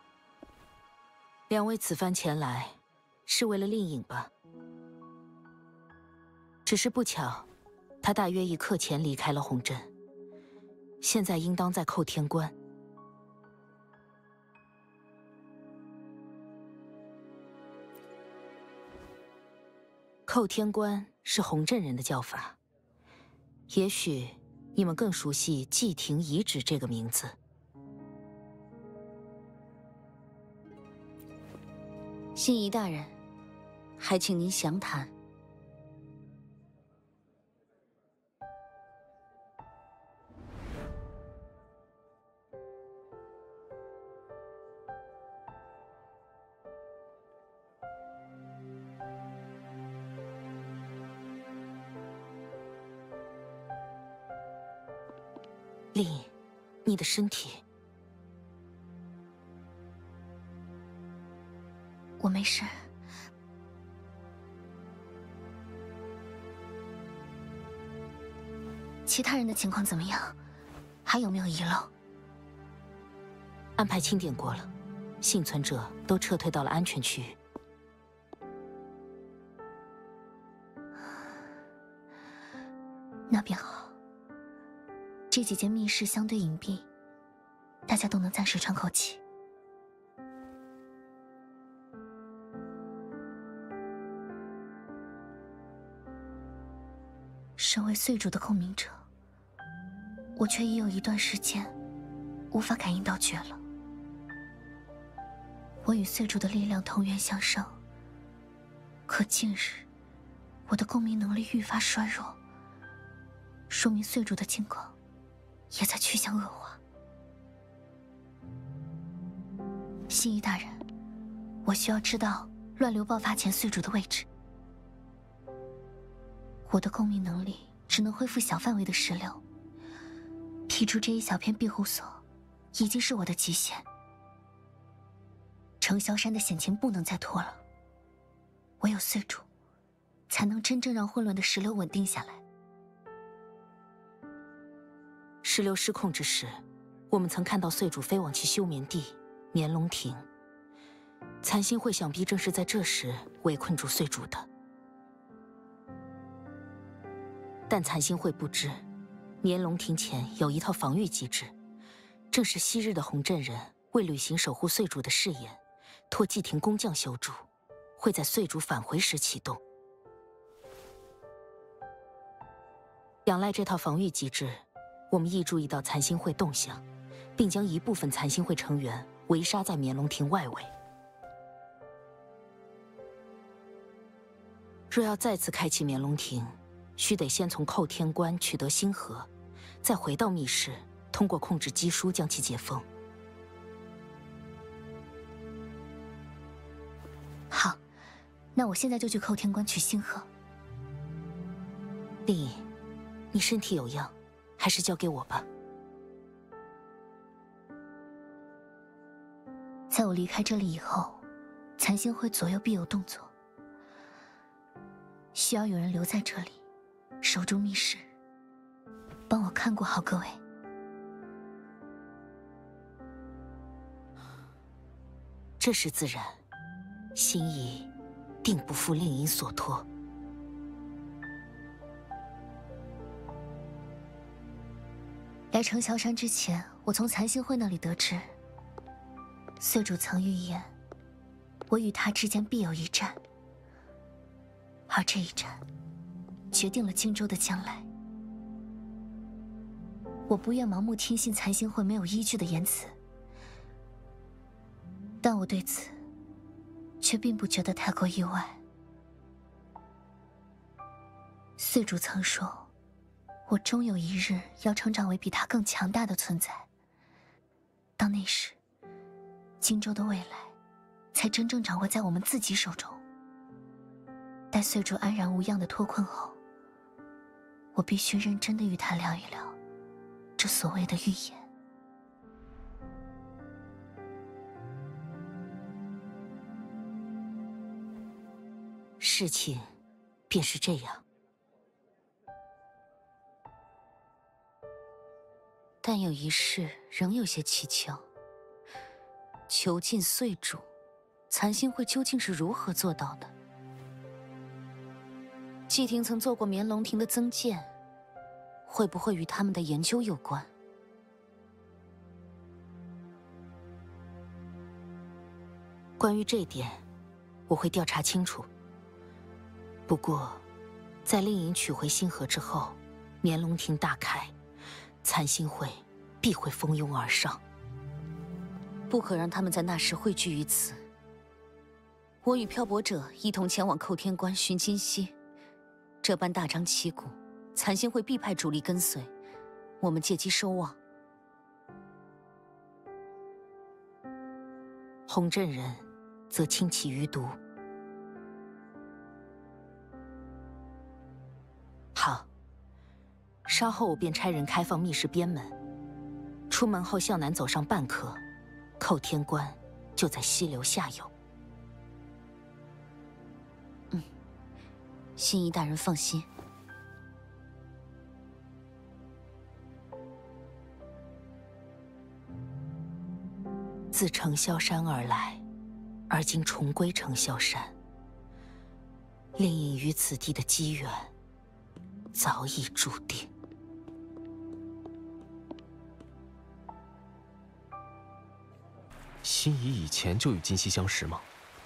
吧。2位此番前来，是为了令尹吧？ 只是不巧，他大约1刻前离开了红镇，现在应当在扣天关。扣天关是红镇人的叫法，也许你们更熟悉祭亭遗址这个名字。 心仪大人，还请您详谈。 丽颖，你的身体…… 我没事。其他人的情况怎么样？还有没有遗漏？ 安排清点过了，幸存者都撤退到了安全区域。 那便好。这几间密室相对隐蔽，大家都能暂时喘口气。身为岁主的共鸣者，我却已有一段时间无法感应到觉了。我与岁主的力量同源相生，可近日我的共鸣能力愈发衰弱，说明岁主的境况也在趋向恶化。心仪大人，我需要知道乱流爆发前岁主的位置。我的共鸣能力只能恢复小范围的石流，辟出这一小片庇护所已经是我的极限。程萧山的险情不能再拖了，唯有岁主才能真正让混乱的石流稳定下来。 石流失控之时，我们曾看到岁主飞往其休眠地绵龙亭，残心会想必正是在这时围困住岁主的。但残心会不知，绵龙亭前有一套防御机制，正是昔日的红镇人为履行守护岁主的誓言，托祭亭工匠修筑，会在岁主返回时启动。仰赖这套防御机制，我们亦注意到残心会动向，并将一部分残心会成员围杀在绵龙亭外围。若要再次开启绵龙亭，须得先从扣天关取得星河，再回到密室，通过控制机书将其解封。 好，那我现在就去扣天关取星河。 丽颖，你身体有恙，还是交给我吧。 在我离开这里以后，残星会左右必有动作，需要有人留在这里守住密室，帮我看顾好各位。 这是自然，心仪定不负令尹所托。 来程萧山之前，我从残星会那里得知，岁主曾预言，我与他之间必有一战，而这一战决定了荆州的将来。我不愿盲目听信残星会没有依据的言辞，但我对此却并不觉得太过意外。岁主曾说，我终有一日要成长为比他更强大的存在，到那时，荆州的未来才真正掌握在我们自己手中。待岁主安然无恙的脱困后，我必须认真的与他聊一聊这所谓的预言。 事情便是这样， 但有一事仍有些蹊跷。囚禁岁主，残心会究竟是如何做到的？ 季婷曾做过绵龙庭的增建，会不会与他们的研究有关？关于这点，我会调查清楚。不过，在令尹取回星河之后，绵龙庭大开，残星会必会蜂拥而上，不可让他们在那时汇聚于此。我与漂泊者一同前往扣天关寻金溪，这般大张旗鼓，残星会必派主力跟随，我们借机收网。洪镇人则轻其余毒。好，稍后我便差人开放密室边门，出门后向南走上半刻，扣天关就在溪流下游。心仪大人放心。自承霄山而来，而今重归承霄山，令尹于此地的机缘早已注定。 心仪以前就与金溪相识吗？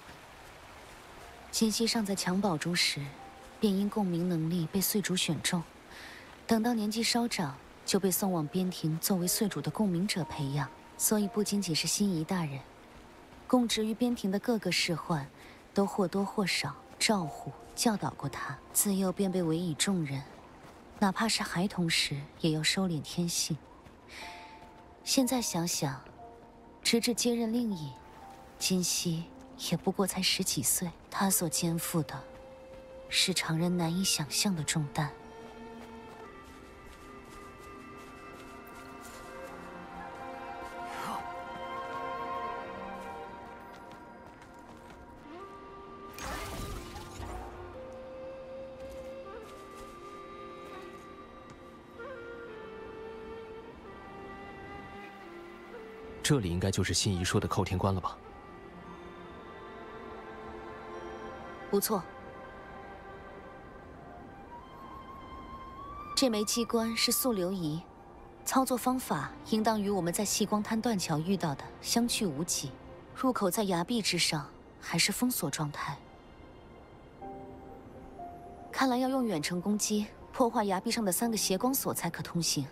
金溪尚在襁褓中时，便因共鸣能力被岁主选中，等到年纪稍长，就被送往边庭作为岁主的共鸣者培养。所以不仅仅是心仪大人，供职于边庭的各个仕宦，都或多或少照护教导过他。自幼便被委以重任，哪怕是孩童时，也要收敛天性。现在想想，直至接任令尹，金溪也不过才10几岁，他所肩负的，是常人难以想象的重担。 这里应该就是心仪说的扣天关了吧？ 不错，这枚机关是速流仪，操作方法应当与我们在细光滩断桥遇到的相去无几。入口在崖壁之上，还是封锁状态。看来要用远程攻击破坏崖壁上的3个斜光锁才可通行。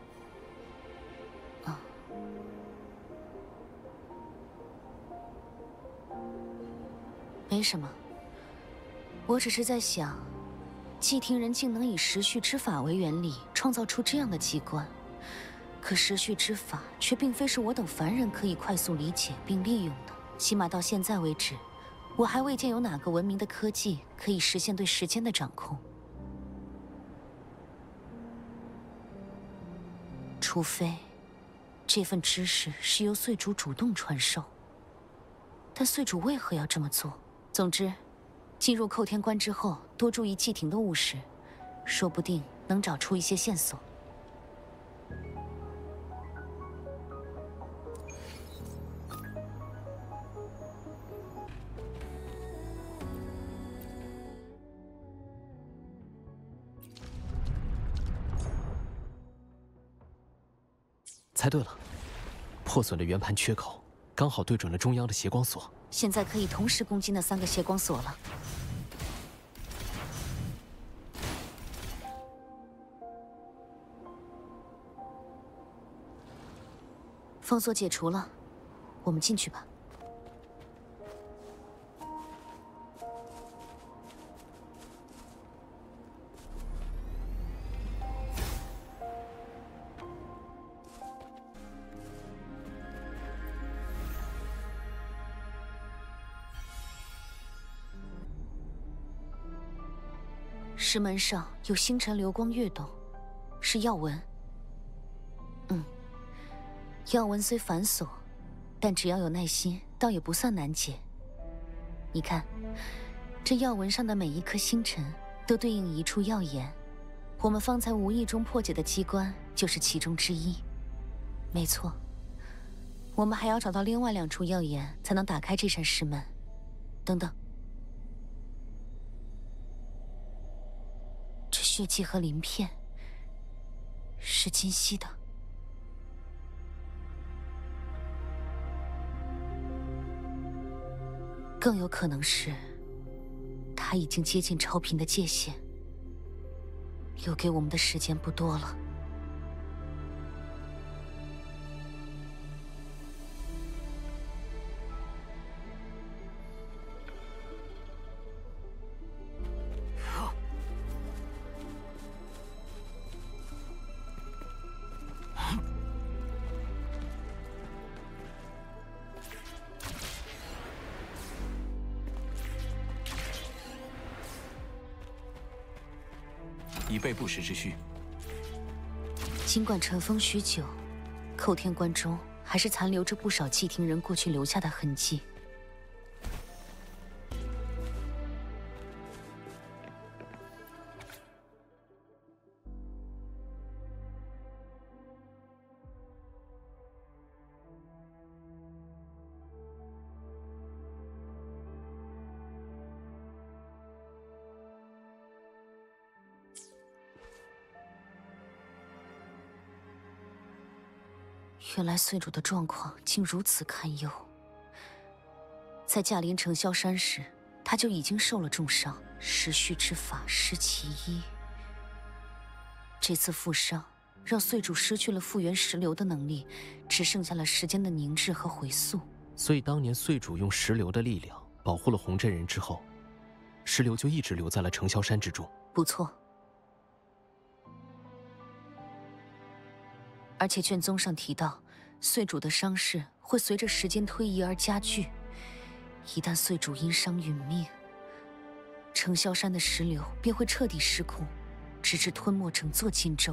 没什么，我只是在想，季庭人竟能以时序之法为原理创造出这样的机关，可时序之法却并非是我等凡人可以快速理解并利用的。起码到现在为止，我还未见有哪个文明的科技可以实现对时间的掌控，除非这份知识是由岁主主动传授。但岁主为何要这么做？总之，进入扣天关之后，多注意季庭的务实，说不定能找出一些线索。 猜对了，破损的圆盘缺口刚好对准了中央的斜光锁。 现在可以同时攻击那3个斜光锁了。封锁解除了，我们进去吧。石门上有星辰流光跃动，是药文。药文虽繁琐，但只要有耐心，倒也不算难解。你看，这药文上的每一颗星辰，都对应一处药岩。我们方才无意中破解的机关，就是其中之一。没错，我们还要找到另外2处药岩，才能打开这扇石门。等等。 血迹和鳞片是金熙的。更有可能是，他已经接近超频的界限，留给我们的时间不多了。 以备不时之需。 尽管尘封许久，扣天关中还是残留着不少祭庭人过去留下的痕迹。原来岁主的状况竟如此堪忧。在驾临城霄山时，他就已经受了重伤，时序之法失其一。这次负伤，让岁主失去了复原石流的能力，只剩下了时间的凝滞和回溯。 所以当年岁主用石流的力量保护了红真人之后，石流就一直留在了城霄山之中。 不错。而且卷宗上提到，岁主的伤势会随着时间推移而加剧。一旦岁主因伤殒命，城霄山的石流便会彻底失控，直至吞没整座荆州。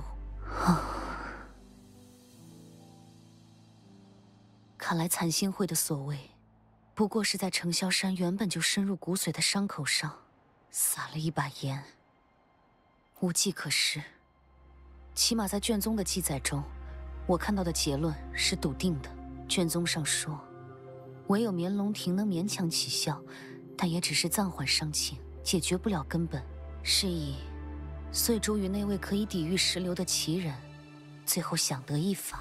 看来残星会的所为，不过是在城霄山原本就深入骨髓的伤口上撒了一把盐，无计可施。起码在卷宗的记载中，我看到的结论是笃定的。卷宗上说，唯有绵龙庭能勉强起效，但也只是暂缓伤情，解决不了根本。是以，岁主与那位可以抵御石流的奇人，最后想得一法。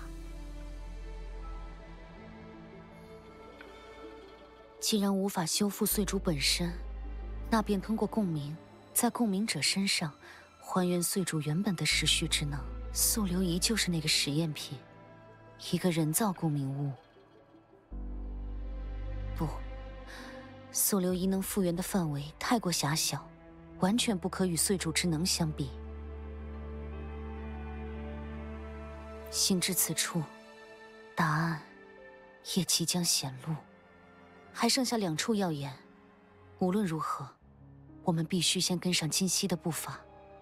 既然无法修复岁主本身，那便通过共鸣，在共鸣者身上还原岁主原本的时序之能。溯流仪就是那个实验品，一个人造共鸣物。不，溯流仪能复原的范围太过狭小，完全不可与岁主之能相比。行至此处，答案也即将显露。还剩下2处要言，无论如何，我们必须先跟上金熙的步伐。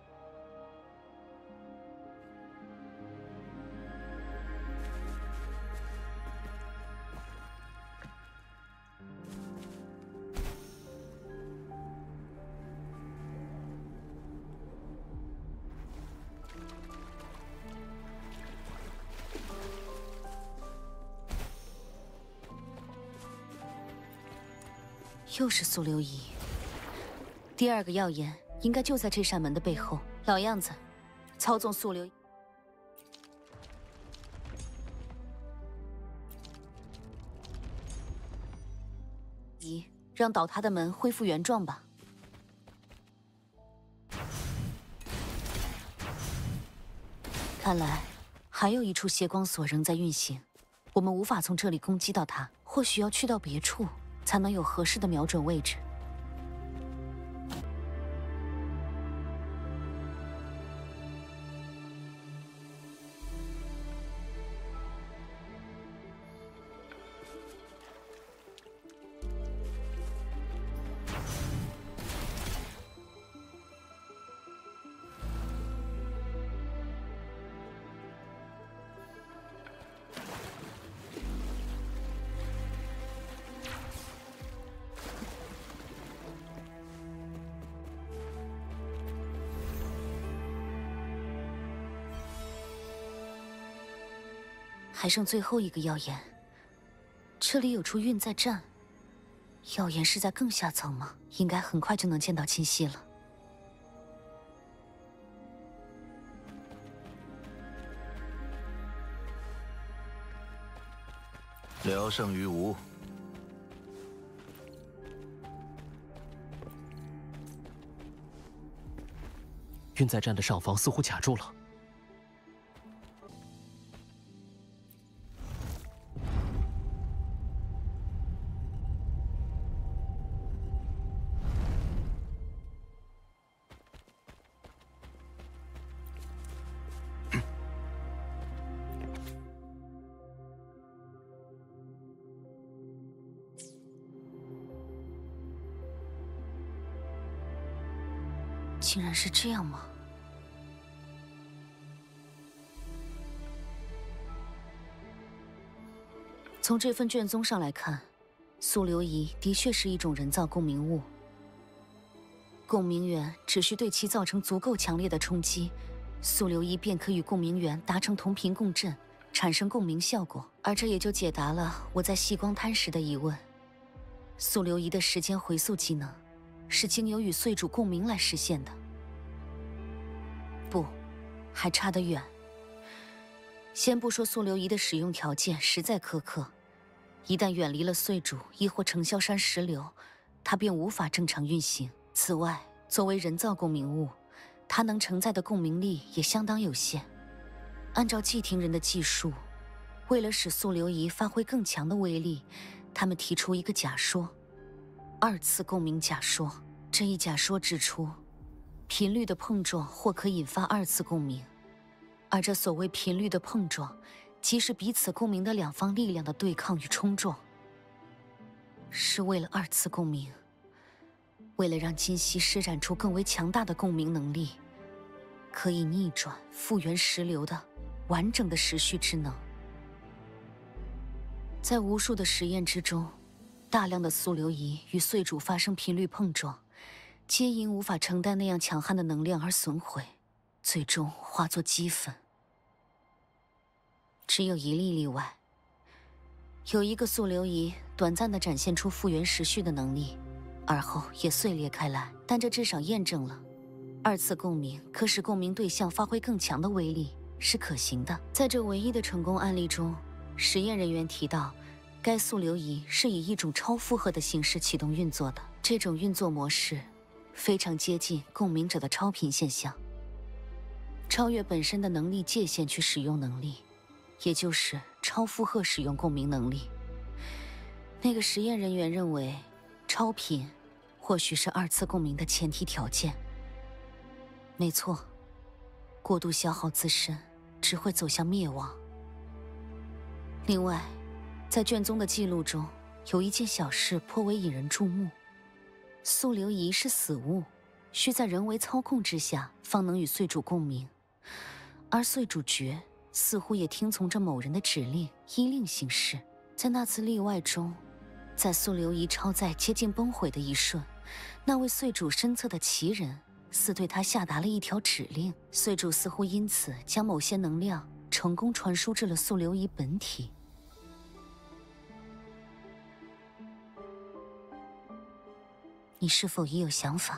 又是溯流仪。第2个要言应该就在这扇门的背后。老样子，操纵溯流仪，让倒塌的门恢复原状吧。看来还有一处邪光锁仍在运行，我们无法从这里攻击到它，或许要去到别处，才能有合适的瞄准位置。还剩最后一个要言，这里有处运载站，要言是在更下层吗？应该很快就能见到清晰了。 聊胜于无。 运载站的上方似乎卡住了。 竟然是这样吗？从这份卷宗上来看，速流仪的确是一种人造共鸣物。共鸣源只需对其造成足够强烈的冲击，速流仪便可与共鸣源达成同频共振，产生共鸣效果。而这也就解答了我在细光滩时的疑问：速流仪的时间回溯技能是经由与岁主共鸣来实现的。不，还差得远。先不说速流仪的使用条件实在苛刻，一旦远离了岁主亦或承霄山石流，它便无法正常运行。此外，作为人造共鸣物，它能承载的共鸣力也相当有限。按照祭庭人的技术，为了使速流仪发挥更强的威力，他们提出一个假说——二次共鸣假说。这一假说指出，频率的碰撞或可引发二次共鸣，而这所谓频率的碰撞，即是彼此共鸣的两方力量的对抗与冲撞。是为了二次共鸣，为了让今夕施展出更为强大的共鸣能力，可以逆转复原时流的完整的时序之能。在无数的实验之中，大量的速流仪与岁主发生频率碰撞，皆因无法承担那样强悍的能量而损毁，最终化作齑粉。只有一例例外，有一个速流仪短暂地展现出复原时序的能力，而后也碎裂开来。但这至少验证了，二次共鸣可使共鸣对象发挥更强的威力，是可行的。在这唯一的成功案例中，实验人员提到，该速流仪是以一种超负荷的形式启动运作的。这种运作模式非常接近共鸣者的超频现象，超越本身的能力界限去使用能力，也就是超负荷使用共鸣能力。那个实验人员认为，超频或许是二次共鸣的前提条件。没错，过度消耗自身只会走向灭亡。另外，在卷宗的记录中，有一件小事颇为引人注目：速流仪是死物，需在人为操控之下方能与岁主共鸣，而岁主角似乎也听从着某人的指令，依令行事。在那次例外中，在速流仪超载接近崩毁的一瞬，那位岁主身侧的奇人似对他下达了一条指令，岁主似乎因此将某些能量成功传输至了速流仪本体。你是否已有想法？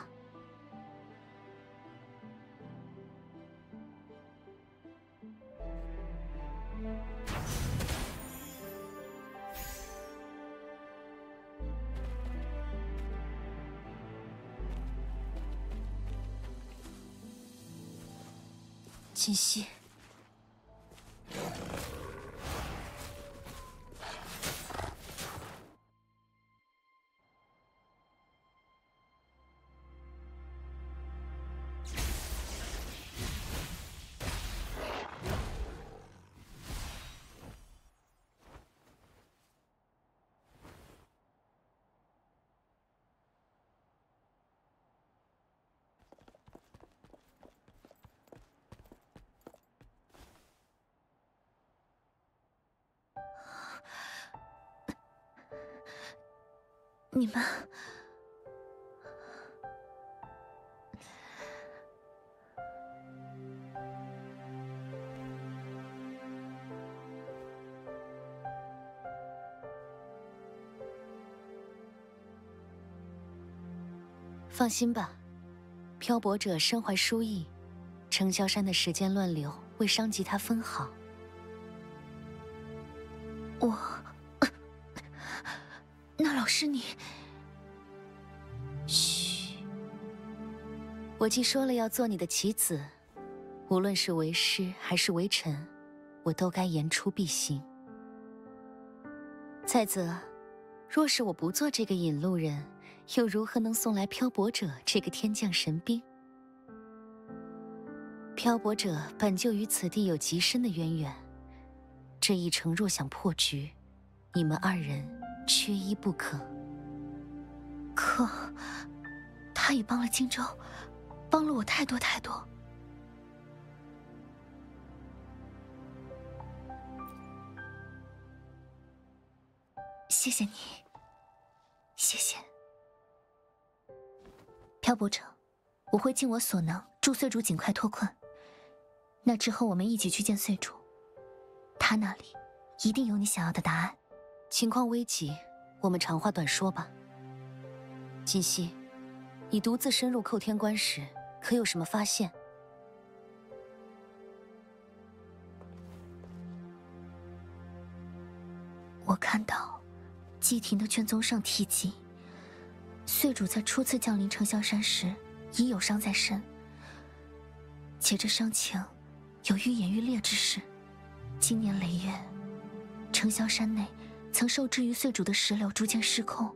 今夕，你们放心吧，漂泊者身怀殊意，承霄山的时间乱流未伤及他分毫。 那老师你…… 嘘，我既说了要做你的棋子，无论是为师还是为臣，我都该言出必行。再则，若是我不做这个引路人，又如何能送来漂泊者这个天降神兵？漂泊者本就与此地有极深的渊源，这一城若想破局，你们二人缺一不可。 可，他已帮了荆州，帮了我太多太多。谢谢你，谢谢。漂泊者，我会尽我所能助岁主尽快脱困。那之后我们一起去见岁主，他那里一定有你想要的答案。 情况危急，我们长话短说吧。锦溪，你独自深入扣天关时，可有什么发现？ 我看到祭亭的卷宗上提及，岁主在初次降临城萧山时已有伤在身，且这伤情有愈演愈烈之势。经年累月，城萧山内曾受制于岁主的石榴逐渐失控，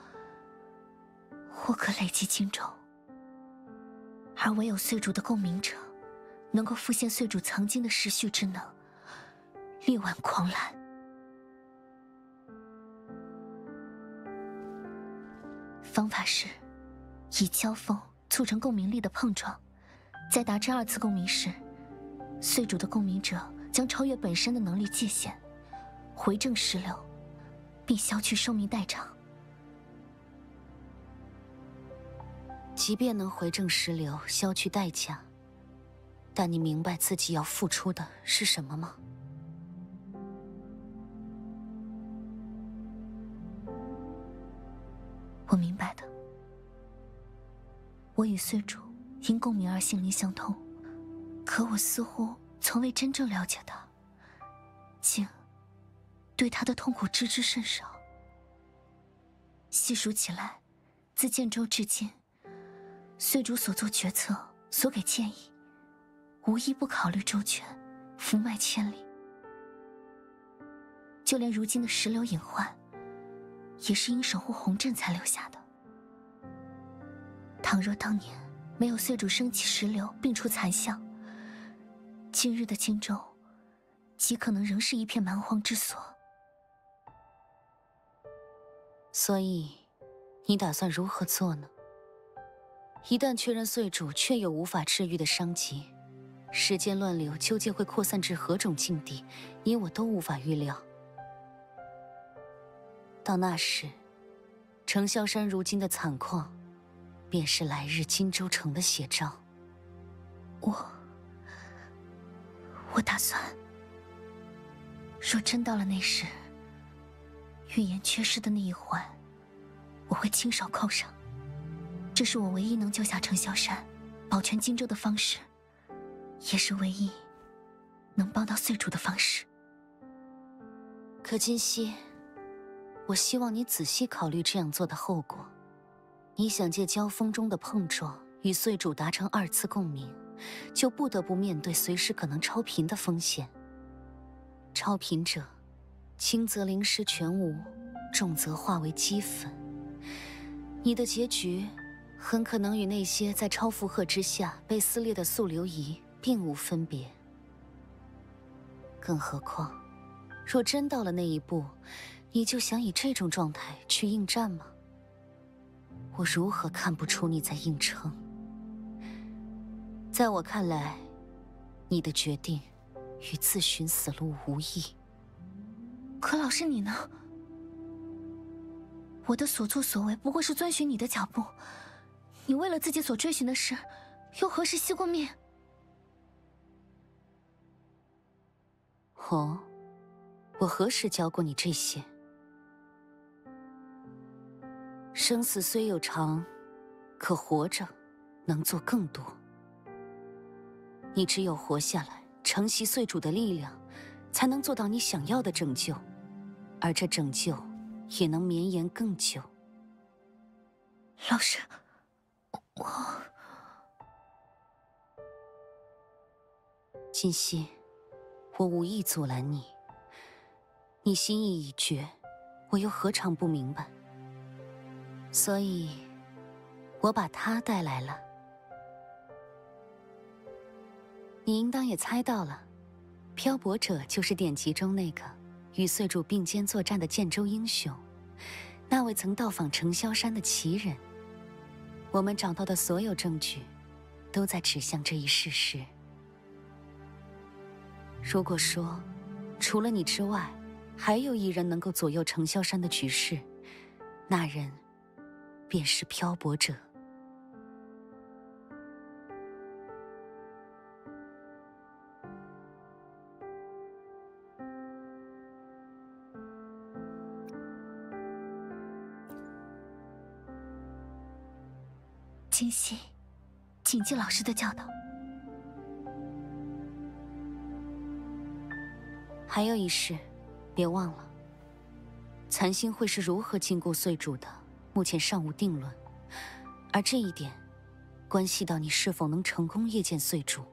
或可累积荆州，而唯有岁主的共鸣者，能够复现岁主曾经的时序之能，力挽狂澜。方法是以交锋促成共鸣力的碰撞，在达至2次共鸣时，岁主的共鸣者将超越本身的能力界限，回正石榴，并消去寿命代偿。 即便能回正石榴，消去代价，但你明白自己要付出的是什么吗？ 我明白的。我与岁主因共鸣而心灵相通，可我似乎从未真正了解他，竟对他的痛苦知之甚少。细数起来，自建州至今，岁主所做决策、所给建议，无一不考虑周全，福脉千里。就连如今的石榴隐患，也是因守护红镇才留下的。倘若当年没有岁主升起石榴，并除残象，今日的荆州极可能仍是一片蛮荒之所。 所以，你打算如何做呢？一旦确认岁主确有无法治愈的伤疾，时间乱流究竟会扩散至何种境地，你我都无法预料。到那时，城萧山如今的惨况，便是来日荆州城的写照。 我打算，若真到了那时，预言缺失的那一环，我会亲手扣上。这是我唯一能救下城萧山、保全荆州的方式，也是唯一能帮到岁主的方式。 可今夕，我希望你仔细考虑这样做的后果。你想借交锋中的碰撞与岁主达成2次共鸣，就不得不面对随时可能超频的风险。超频者，轻则灵尸全无，重则化为齑粉。你的结局很可能与那些在超负荷之下被撕裂的素流仪并无分别。更何况，若真到了那一步，你就想以这种状态去应战吗？我如何看不出你在硬撑？在我看来，你的决定与自寻死路无异。 可老师你呢？我的所作所为不过是遵循你的脚步，你为了自己所追寻的事，又何时熄过灭？ 哦，我何时教过你这些？生死虽有常，可活着能做更多。你只有活下来，承袭岁主的力量，才能做到你想要的拯救。而这拯救， 也能绵延更久。 老师， 锦溪，我无意阻拦你。你心意已决，我又何尝不明白？所以，我把他带来了。你应当也猜到了，漂泊者就是典籍中那个与岁主并肩作战的建州英雄，那位曾到访承霄山的奇人。我们找到的所有证据，都在指向这一事实。如果说，除了你之外，还有一人能够左右承霄山的局势，那人便是漂泊者。 锦溪，谨记老师的教导。 还有一事，别忘了，残星会是如何禁锢岁主的，目前尚无定论，而这一点，关系到你是否能成功谒见岁主。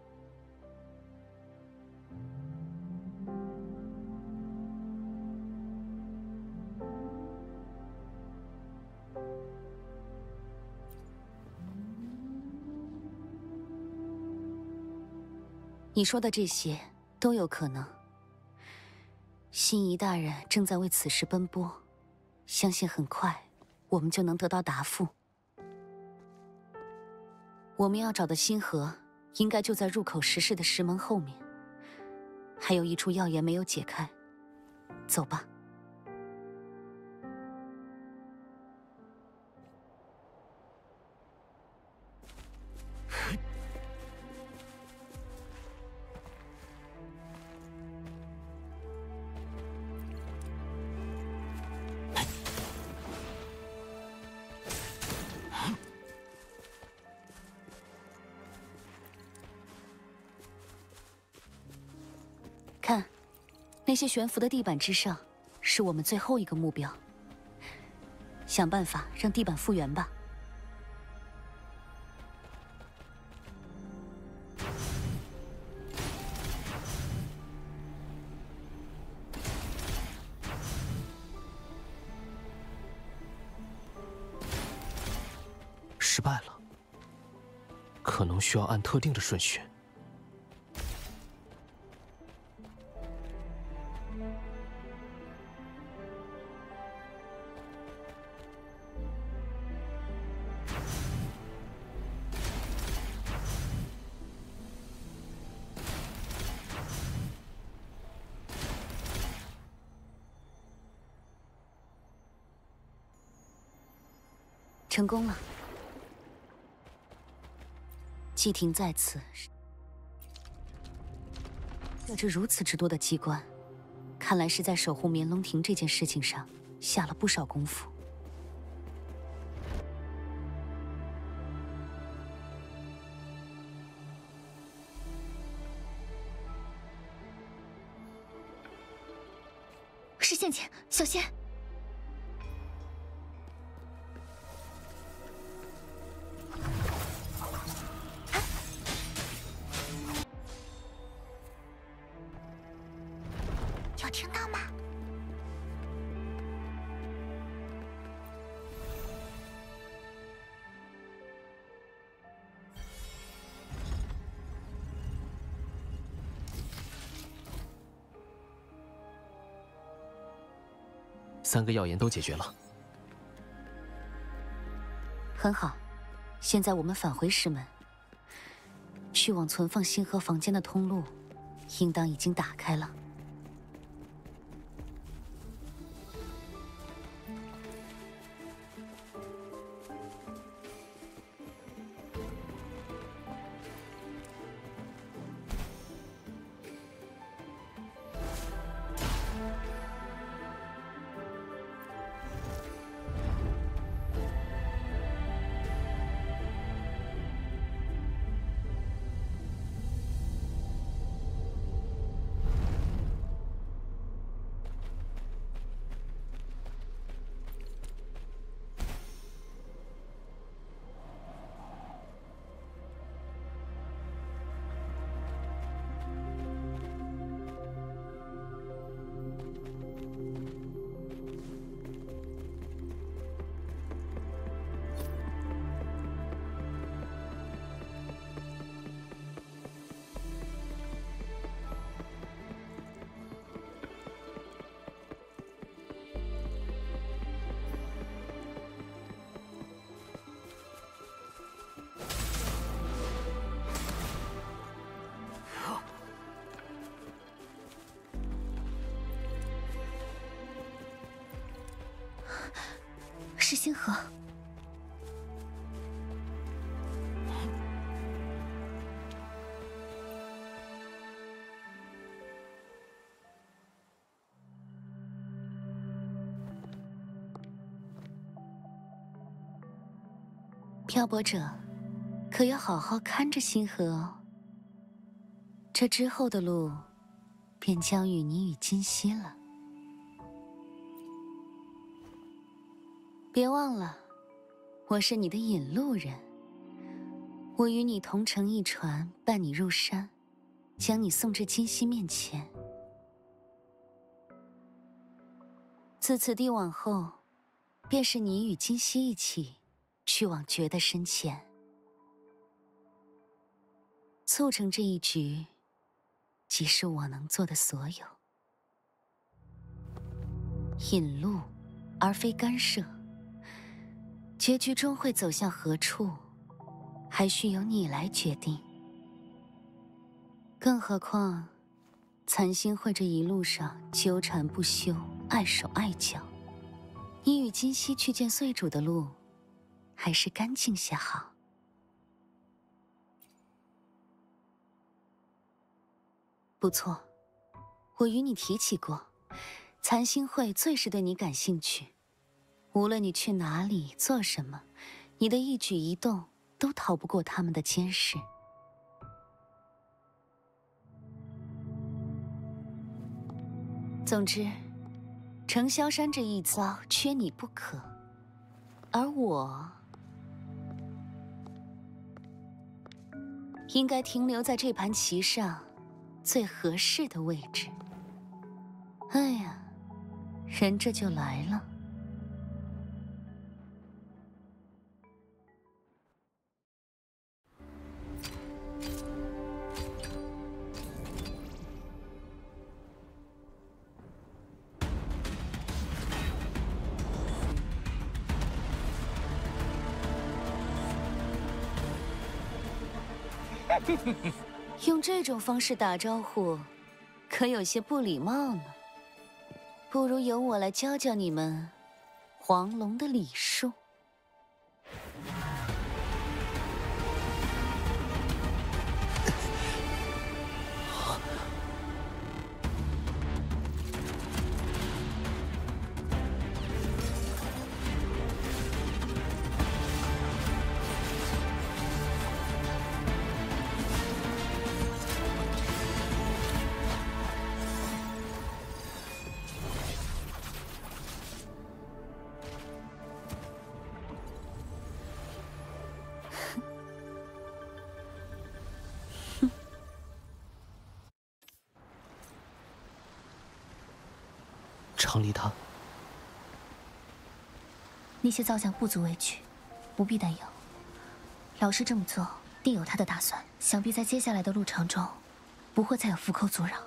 你说的这些都有可能。心仪大人正在为此事奔波，相信很快我们就能得到答复。我们要找的星河，应该就在入口石室的石门后面。还有一处要言没有解开，走吧。看，那些悬浮的地板之上，是我们最后一个目标。想办法让地板复原吧。 失败了，可能需要按特定的顺序。 成功了。祭亭在此，设置如此之多的机关，看来是在守护绵龙亭这件事情上下了不少功夫。 是陷阱，小心！ 有听到吗？ 3个要言都解决了， 很好。现在我们返回石门，去往存放星河房间的通路，应当已经打开了。 是星河。 漂泊者，可要好好看着星河哦。这之后的路，便交与你与今夕了。别忘了，我是你的引路人。我与你同乘一船，伴你入山，将你送至今夕面前。自此地往后，便是你与今夕一起去往绝的深浅。促成这一局，即是我能做的所有。引路，而非干涉。结局终会走向何处，还需由你来决定。更何况，残星会这一路上纠缠不休，碍手碍脚。你与今夕去见岁主的路，还是干净些好。不错，我与你提起过，残星会最是对你感兴趣。无论你去哪里做什么，你的一举一动都逃不过他们的监视。总之，承霄山这一遭缺你不可，而我应该停留在这盘棋上最合适的位置。哎呀，人这就来了。用这种方式打招呼，可有些不礼貌呢。不如由我来教教你们黄龙的礼数。 长离他， 那些造将不足为惧，不必担忧。老师这么做，定有他的打算。想必在接下来的路程中，不会再有浮口阻扰。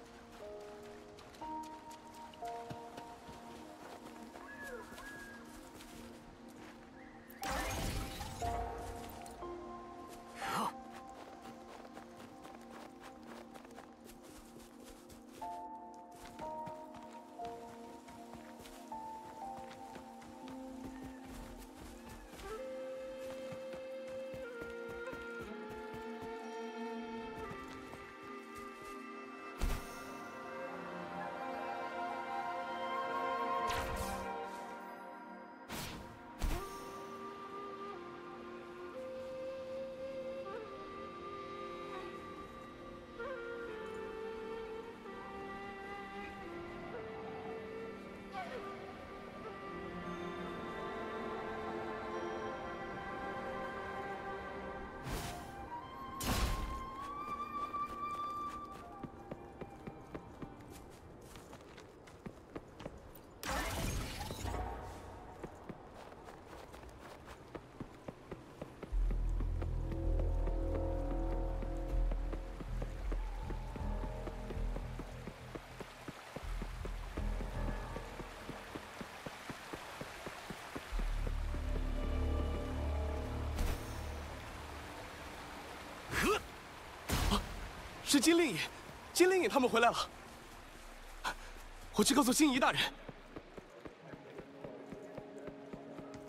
是金令尹，金令尹他们回来了。我去告诉金仪大人。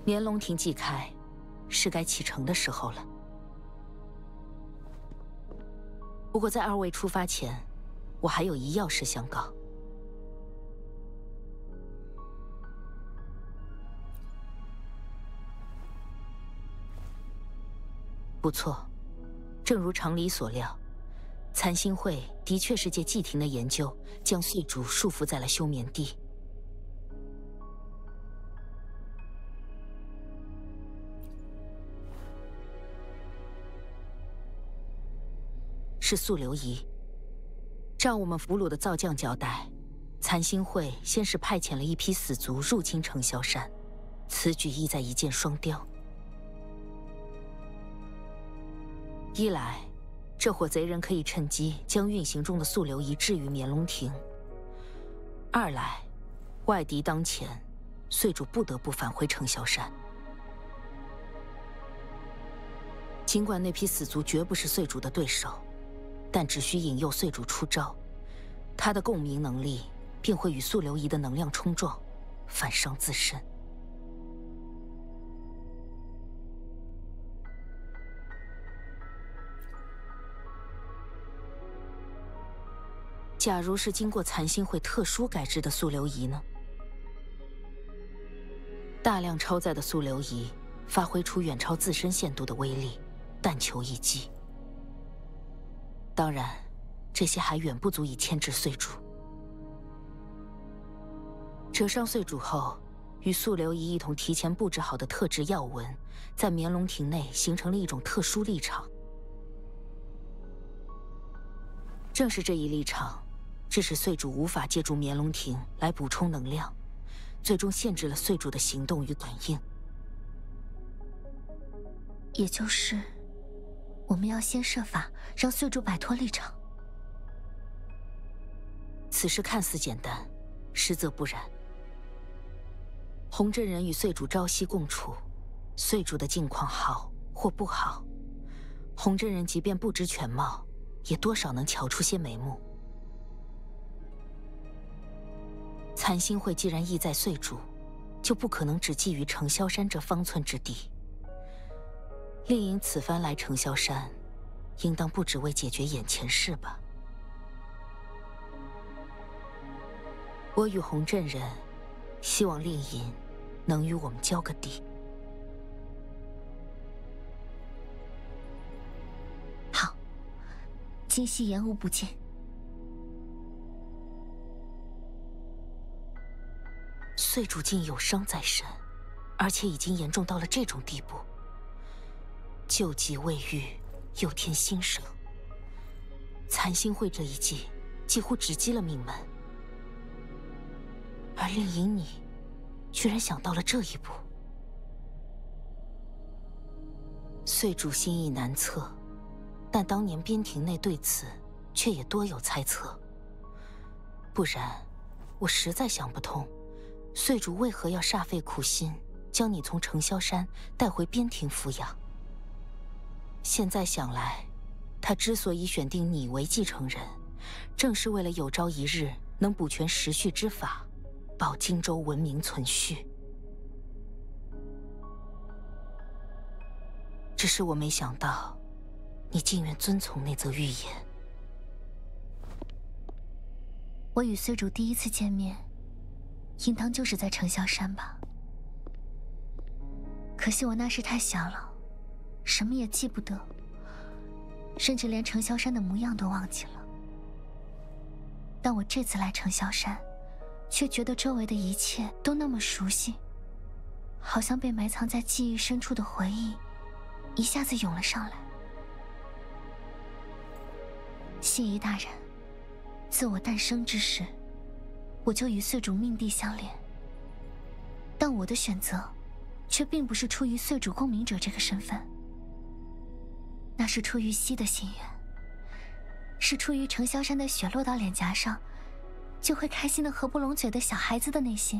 绵龙亭既开，是该启程的时候了。不过在二位出发前，我还有一要事相告。不错，正如常理所料，残星会的确是借祭庭的研究，将岁主束缚在了休眠地。是素流仪。照我们俘虏的造将交代，残星会先是派遣了一批死卒入侵城萧山，此举意在一箭双雕。一来，这伙贼人可以趁机将运行中的素流仪置于绵龙亭；二来，外敌当前，岁主不得不返回城萧山。尽管那批死卒绝不是岁主的对手，但只需引诱岁主出招，他的共鸣能力便会与素流仪的能量冲撞，反伤自身。假如是经过残星会特殊改制的素流仪呢？大量超载的素流仪发挥出远超自身限度的威力，但求一击。当然，这些还远不足以牵制岁主。折伤岁主后，与素流仪一同提前布置好的特制药文，在绵龙亭内形成了一种特殊立场。正是这一立场，致使岁主无法借助绵龙亭来补充能量，最终限制了岁主的行动与感应。 也就是，我们要先设法让岁主摆脱立场。 此事看似简单，实则不然。洪真人与岁主朝夕共处，岁主的境况好或不好，洪真人即便不知全貌，也多少能瞧出些眉目。残星会既然意在岁主，就不可能只觊觎城萧山这方寸之地。令尹此番来城萧山，应当不只为解决眼前事吧？我与洪镇人，希望令尹能与我们交个底。 好，今夕言无不尽。 岁主竟有伤在身，而且已经严重到了这种地步。救急未愈，又添新生。残星会这一计几乎直击了命门，而令尹你，居然想到了这一步。岁主心意难测，但当年边庭内对此却也多有猜测。不然，我实在想不通，岁主为何要煞费苦心，将你从城萧山带回边庭抚养。现在想来，他之所以选定你为继承人，正是为了有朝一日能补全时序之法，保荆州文明存续。只是我没想到，你竟愿遵从那则预言。 我与岁主第一次见面，应当就是在城萧山吧？可惜我那时太小了，什么也记不得，甚至连城萧山的模样都忘记了。但我这次来城萧山，却觉得周围的一切都那么熟悉，好像被埋藏在记忆深处的回忆一下子涌了上来。信仪大人，自我诞生之时，我就与岁主命地相连，但我的选择却并不是出于岁主共鸣者这个身份，那是出于熙的心愿，是出于城萧山的雪落到脸颊上就会开心的合不拢嘴的小孩子的内心。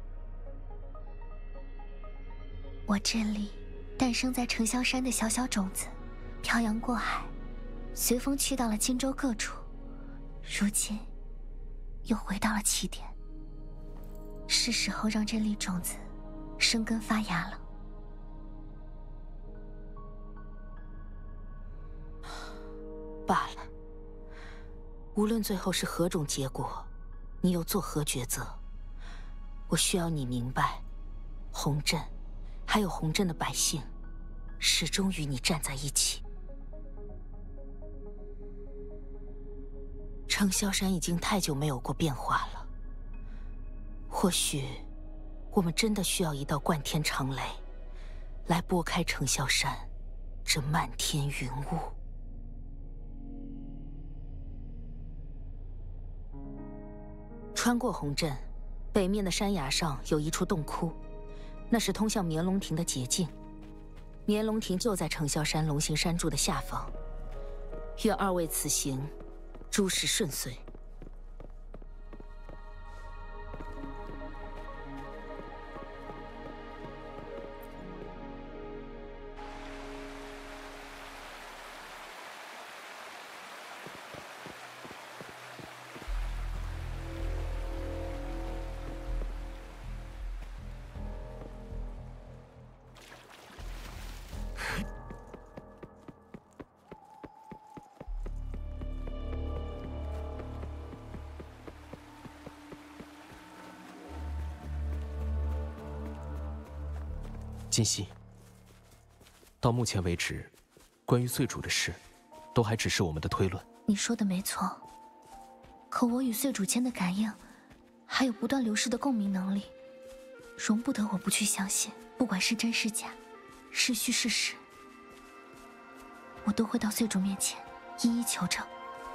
我这里诞生在城萧山的小小种子，漂洋过海，随风去到了荆州各处，如今又回到了起点。是时候让这粒种子生根发芽了。 无论最后是何种结果，你又作何抉择？我需要你明白，红镇，还有红镇的百姓，始终与你站在一起。程萧山已经太久没有过变化了，或许，我们真的需要一道贯天长雷，来拨开程萧山这漫天云雾。穿过红镇，北面的山崖上有一处洞窟，那是通向绵龙亭的捷径。绵龙亭就在程萧山龙形山柱的下方。愿二位此行诸事顺遂。 今夕，到目前为止，关于岁主的事，都还只是我们的推论。 你说的没错，可我与岁主间的感应，还有不断流逝的共鸣能力，容不得我不去相信。不管是真是假，是虚是实，我都会到岁主面前一一求证。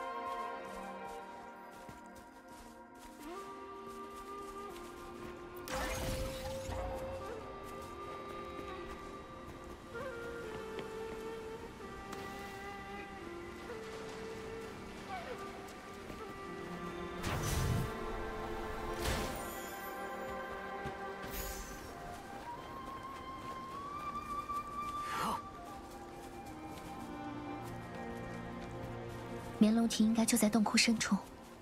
绵龙亭应该就在洞窟深处，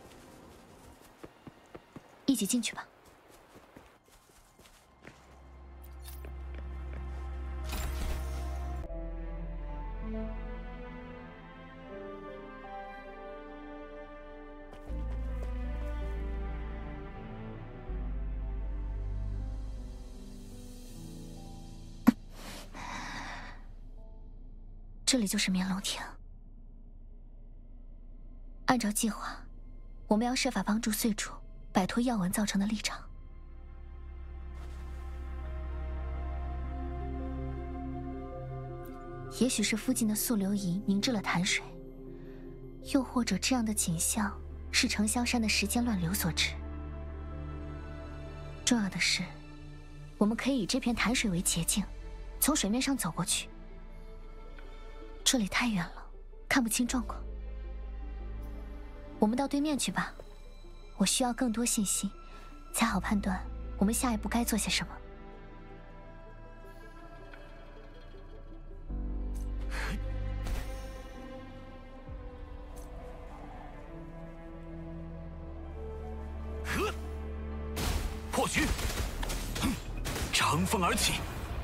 一起进去吧。这里就是绵龙亭。按照计划，我们要设法帮助岁主摆脱药丸造成的立场。也许是附近的溯流仪凝滞了潭水，又或者这样的景象是程萧山的时间乱流所致。重要的是，我们可以以这片潭水为捷径，从水面上走过去。这里太远了，看不清状况。我们到对面去吧，我需要更多信息，才好判断我们下一步该做些什么。 破局，乘风而起。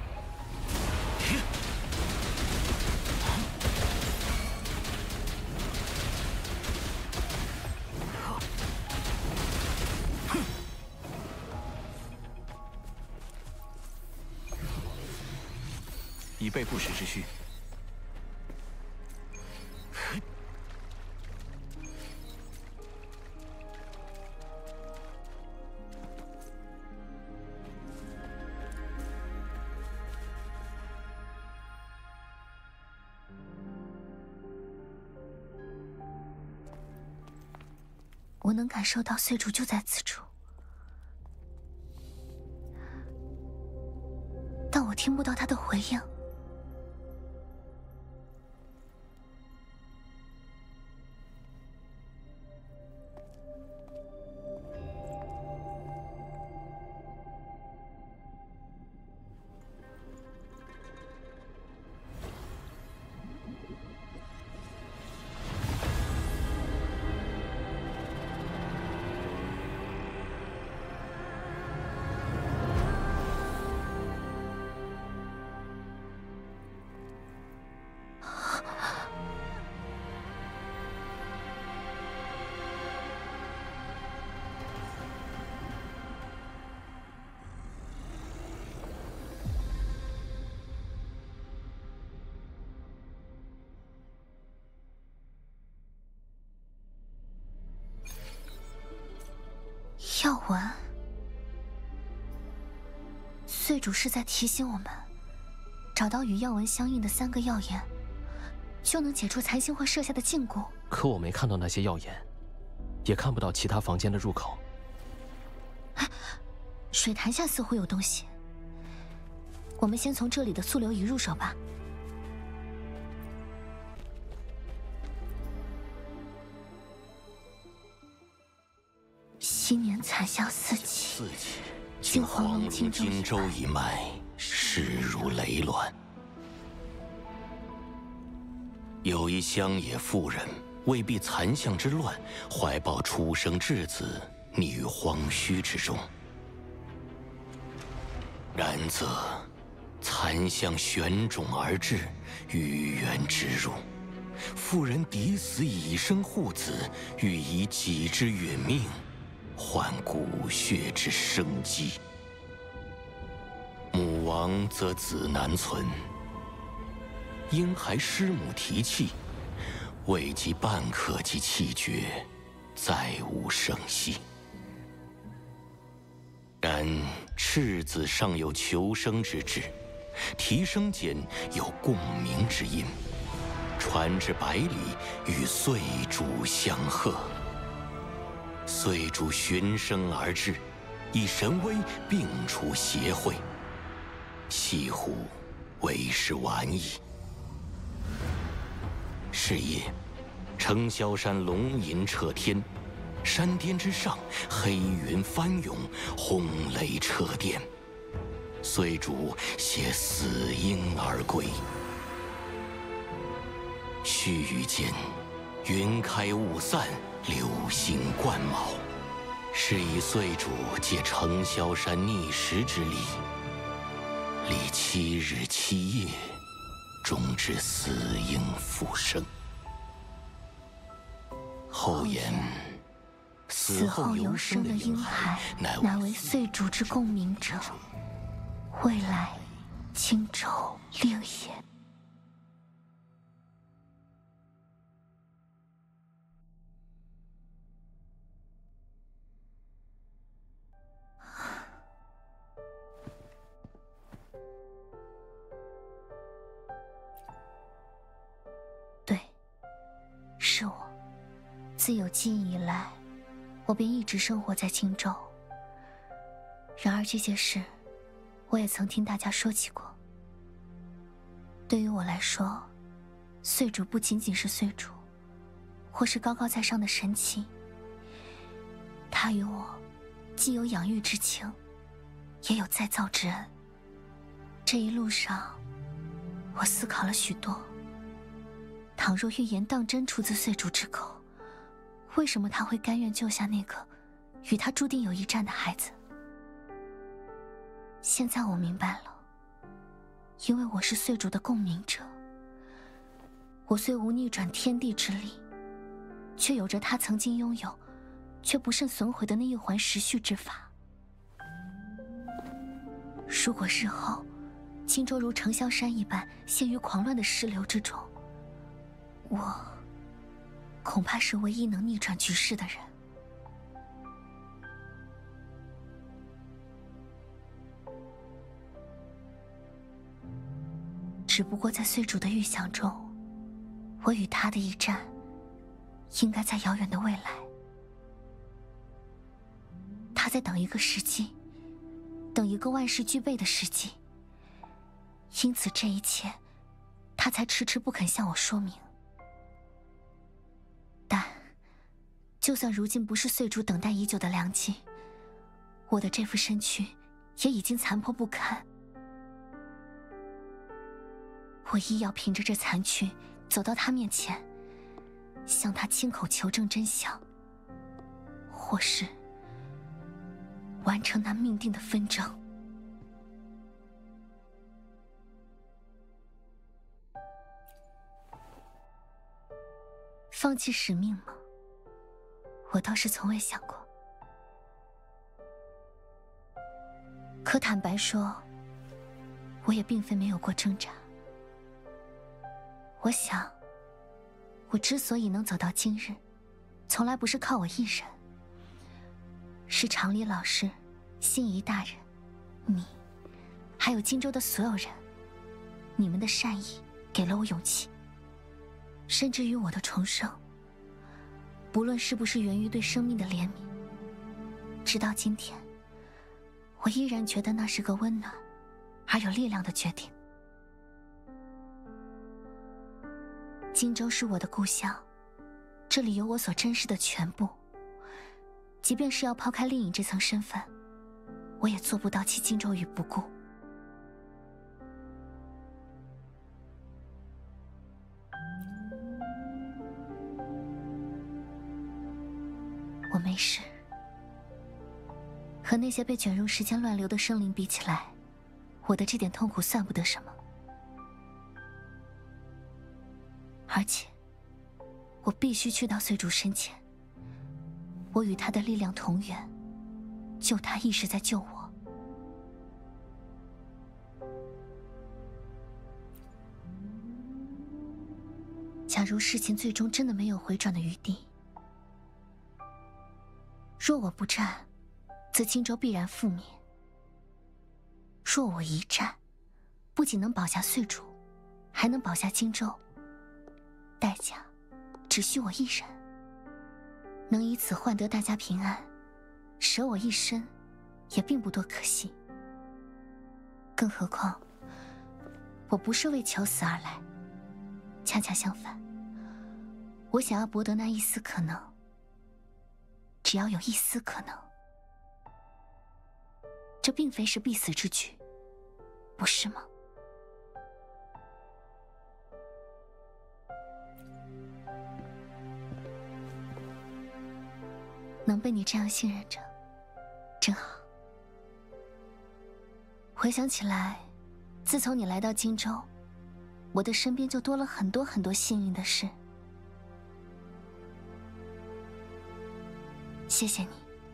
以备不时之需。 我能感受到岁主就在此处，但我听不到他的回应。 要闻，岁主是在提醒我们，找到与药文相应的3个药研，就能解除残星会设下的禁锢。 可我没看到那些药研，也看不到其他房间的入口。 哎，水潭下似乎有东西，我们先从这里的溯流仪入手吧。昔年残香四起， 经黄龙荆州一脉，势如雷乱。有一乡野妇人，为避残香之乱，怀抱初生稚子，溺于荒墟之中。然则，残香旋踵而至，于渊之入。妇人抵死以生护子，欲以己之殒命，换骨血之生机。母亡则子难存，婴孩师母提气，未及半刻即气绝，再无声息。然赤子尚有求生之志，啼声间有共鸣之音，传至百里，与岁主相和。岁主循声而至，以神威并除邪秽，系乎为时晚矣。是夜，承霄山龙吟彻天，山巅之上，黑云翻涌，轰雷掣电。岁主携死婴而归。须臾间，云开雾散，流星贯卯，是以岁主借承霄山逆时之力，历7日7夜，终至死婴复生。后言， 死后犹生的婴孩，乃为岁主之共鸣者，未来荆州令也。对，是我。自有记忆以来，我便一直生活在荆州。然而这些事，我也曾听大家说起过。对于我来说，岁主不仅仅是岁主，或是高高在上的神祇。他与我既有养育之情，也有再造之恩。这一路上，我思考了许多。倘若预言当真出自岁主之口，为什么他会甘愿救下那个与他注定有一战的孩子？现在我明白了，因为我是岁主的共鸣者。我虽无逆转天地之力，却有着他曾经拥有却不慎损毁的那一环时序之法。如果日后荆州如承霄山一般陷于狂乱的尸流之中，我恐怕是唯一能逆转局势的人。只不过在岁主的预想中，我与他的一战，应该在遥远的未来。他在等一个时机，等一个万事俱备的时机。因此这一切，他才迟迟不肯向我说明。但就算如今不是岁主等待已久的良机，我的这副身躯也已经残破不堪。我亦要凭着这残躯走到他面前，向他亲口求证真相，或是完成那命定的纷争。放弃使命吗？我倒是从未想过。可坦白说，我也并非没有过挣扎。我想，我之所以能走到今日，从来不是靠我一人， 是常理老师、心仪大人，你，还有荆州的所有人，你们的善意给了我勇气，甚至于我的重生。不论是不是源于对生命的怜悯，直到今天，我依然觉得那是个温暖而有力量的决定。荆州是我的故乡，这里有我所珍视的全部。即便是要抛开丽颖这层身份，我也做不到弃荆州于不顾。我没事，和那些被卷入时间乱流的生灵比起来，我的这点痛苦算不得什么。而且，我必须去到岁主身前，我与他的力量同源，救他亦是在救我。假如事情最终真的没有回转的余地，若我不战，则荆州必然覆灭；若我一战，不仅能保下岁主，还能保下荆州。代价只需我一人，能以此换得大家平安，舍我一身也并不多可惜。更何况我不是为求死而来，恰恰相反，我想要博得那一丝可能。只要有一丝可能，这并非是必死之举，不是吗？能被你这样信任着，真好。回想起来，自从你来到荆州，我的身边就多了很多很多幸运的事。谢谢你。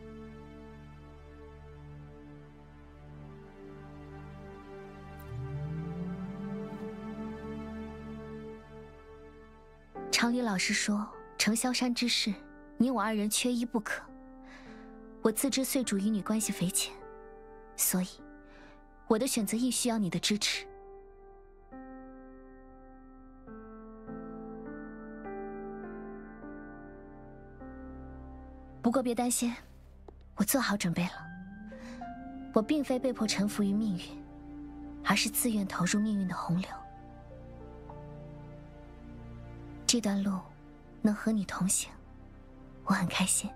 常理老师说，承萧山之事，你我二人缺一不可。我自知岁主与你关系匪浅，所以我的选择亦需要你的支持。不过别担心，我做好准备了。我并非被迫臣服于命运，而是自愿投入命运的洪流。这段路能和你同行，我很开心。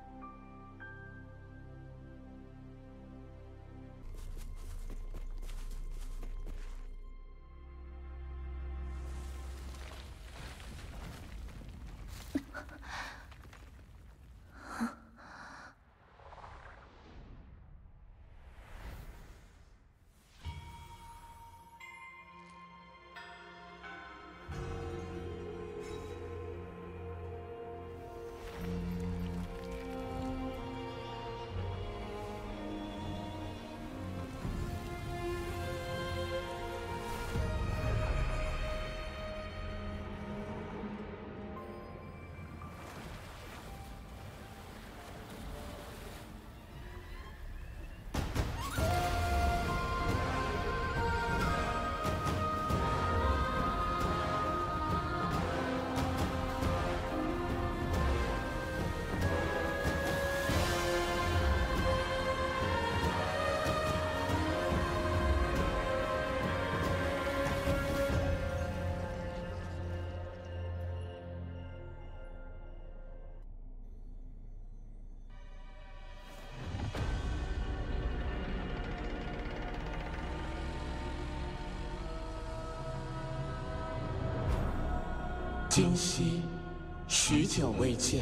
今夕，许久未见。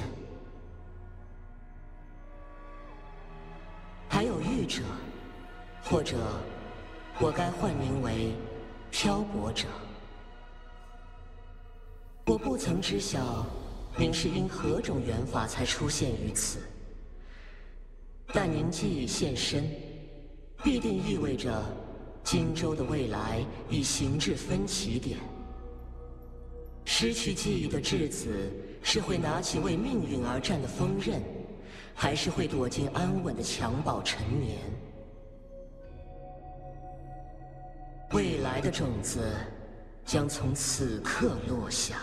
还有御者，或者我该换名为漂泊者。我不曾知晓您是因何种缘法才出现于此，但您既已现身，必定意味着荆州的未来已行至分歧点。失去记忆的质子是会拿起为命运而战的锋刃， 还是会躲进安稳的襁褓沉眠。未来的种子将从此刻落下。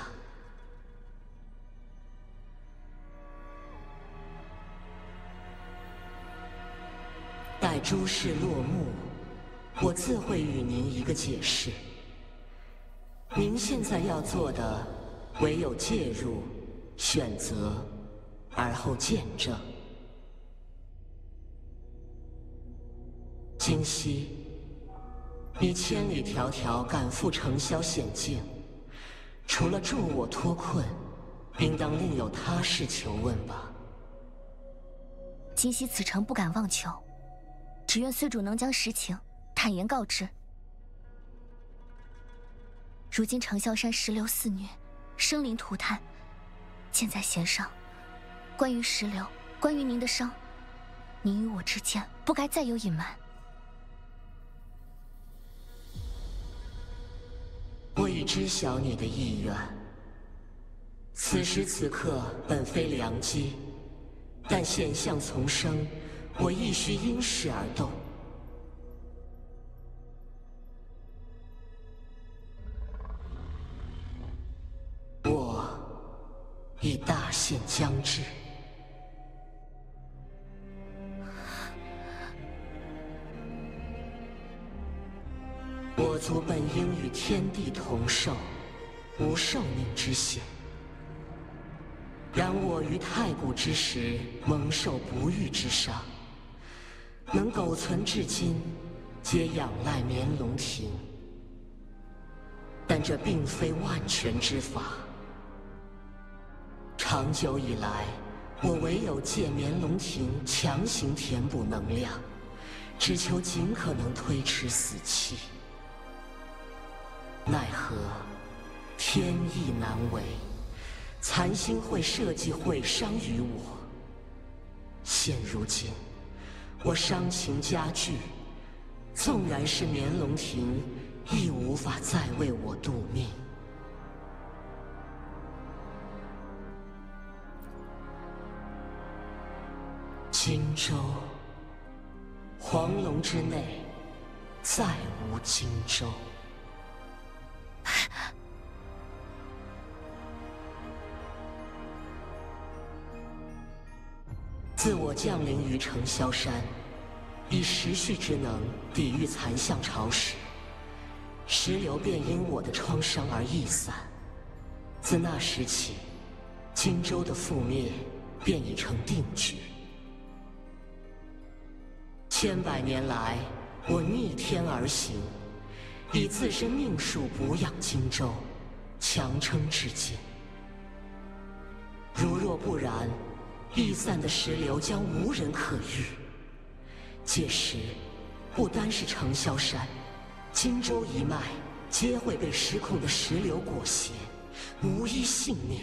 待诸事落幕，我自会与您一个解释。您现在要做的，唯有介入、选择，而后见证。今夕，你千里迢迢赶赴尘嚣险境，除了助我脱困，应当另有他事求问吧？ 今夕此诚不敢妄求，只愿岁主能将实情坦言告知。如今长啸山石流肆虐，生灵涂炭，箭在弦上。关于石流，关于您的伤，您与我之间不该再有隐瞒。 我已知晓你的意愿。此时此刻本非良机，但险象丛生，我亦需因势而动。我已大限将至。我族本应与天地同寿，无受命之险。然我于太古之时蒙受不遇之伤，能苟存至今，皆仰赖绵龙庭。但这并非万全之法。长久以来，我唯有借绵龙庭强行填补能量，只求尽可能推迟死期。奈何天意难违，残星会设计毁伤于我。现如今，我伤情加剧，纵然是绵龙庭，亦无法再为我度命。荆州，黄龙之内，再无荆州。自我降临于尘嚣山，以时序之能抵御残象潮蚀，石流便因我的创伤而易散。自那时起，荆州的覆灭便已成定局。千百年来，我逆天而行，以自身命数补养荆州，强撑至今。如若不然，易散的石流将无人可遇。届时，不单是尘嚣山，荆州一脉皆会被失控的石流裹挟，无一幸免。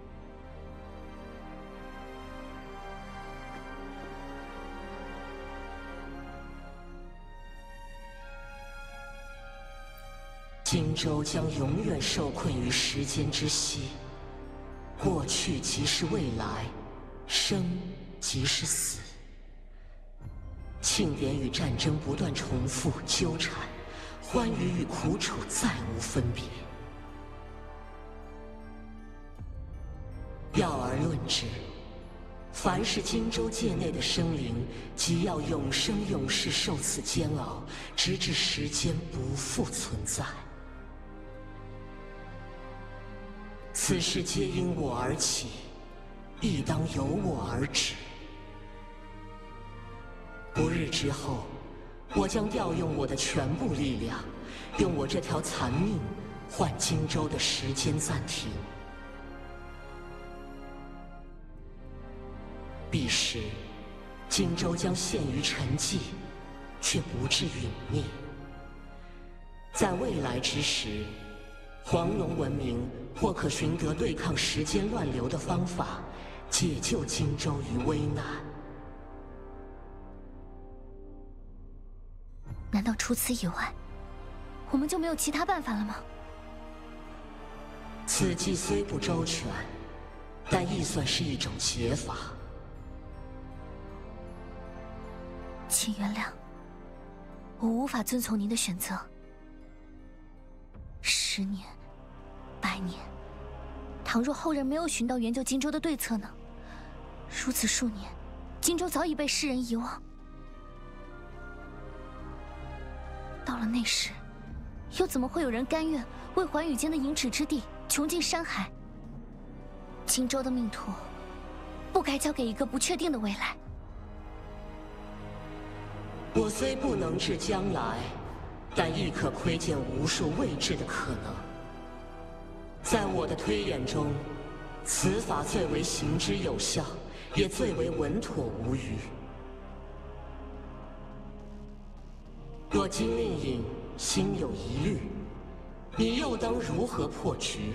荆州将永远受困于时间之息，过去即是未来，生即是死。庆典与战争不断重复纠缠，欢愉与苦楚再无分别。要而论之，凡是荆州界内的生灵，即要永生永世受此煎熬，直至时间不复存在。此事皆因我而起，亦当由我而止。不日之后，我将调用我的全部力量，用我这条残命换荆州的时间暂停。彼时，荆州将陷于沉寂，却不至陨灭。在未来之时，黄龙文明或可寻得对抗时间乱流的方法，解救荆州于危难。 难道除此以外，我们就没有其他办法了吗？ 此计虽不周全，但亦算是一种解法。 请原谅，我无法遵从您的选择。10年、100年，倘若后人没有寻到援救荆州的对策呢？如此数年，荆州早已被世人遗忘。到了那时，又怎么会有人甘愿为寰宇间的银尺之地穷尽山海？荆州的命途，不该交给一个不确定的未来。 我虽不能知将来，但亦可窥见无数未知的可能。在我的推演中，此法最为行之有效，也最为稳妥无虞。若金令尹心有疑虑，你又当如何破局？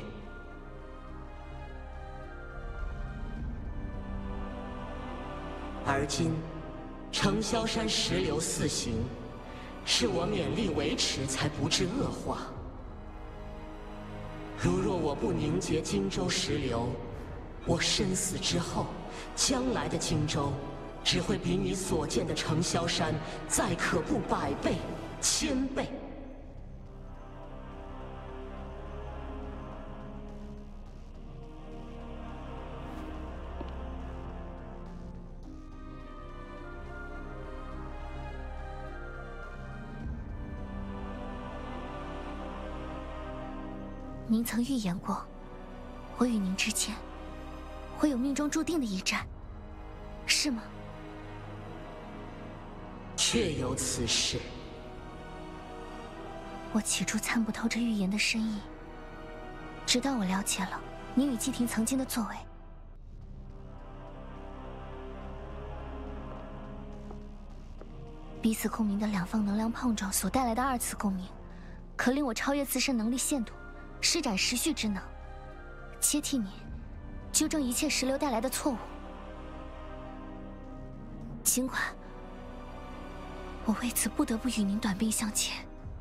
而今，承霄山石流四行，是我勉力维持才不致恶化。如若我不凝结荆州石流，我身死之后，将来的荆州，只会比你所见的承霄山再可怖100倍、1000倍。 您曾预言过，我与您之间会有命中注定的一战，是吗？ 确有此事。 我起初参不透这预言的深意，直到我了解了您与季婷曾经的作为。彼此共鸣的两方能量碰撞所带来的2次共鸣，可令我超越自身能力限度，施展时序之能，接替你，纠正一切石流带来的错误。尽管我为此不得不与您短兵相见。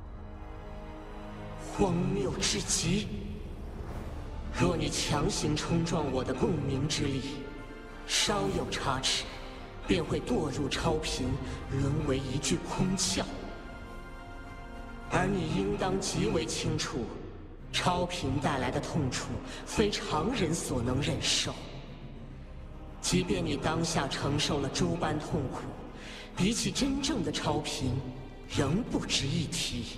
荒谬至极！若你强行冲撞我的共鸣之力，稍有差池，便会堕入超频，沦为一具空壳。而你应当极为清楚，超频带来的痛楚，非常人所能忍受。即便你当下承受了诸般痛苦，比起真正的超频，仍不值一提。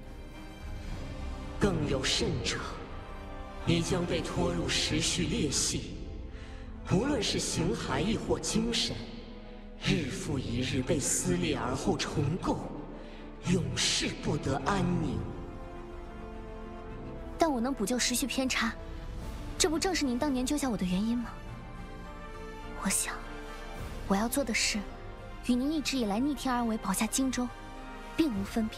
更有甚者，你将被拖入时序裂隙，不论是形骸亦或精神，日复一日被撕裂而后重构，永世不得安宁。 但我能补救时序偏差，这不正是您当年救下我的原因吗？我想，我要做的事，与您一直以来逆天而为保下荆州，并无分别。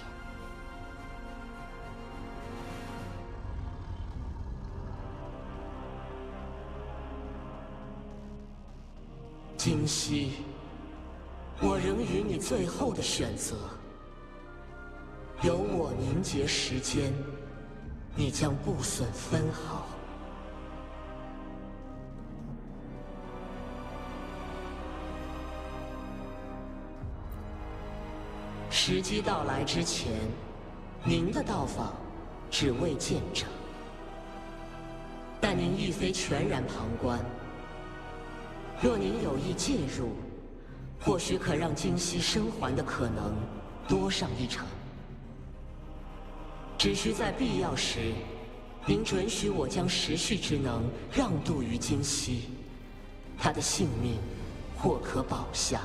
今夕，我仍与你最后的选择。有我凝结时间，你将不损分毫。时机到来之前，您的到访只为见证，但您亦非全然旁观。若您有意介入，或许可让今夕生还的可能多上一成。只需在必要时，您准许我将时序之能让渡于今夕，他的性命或可保下。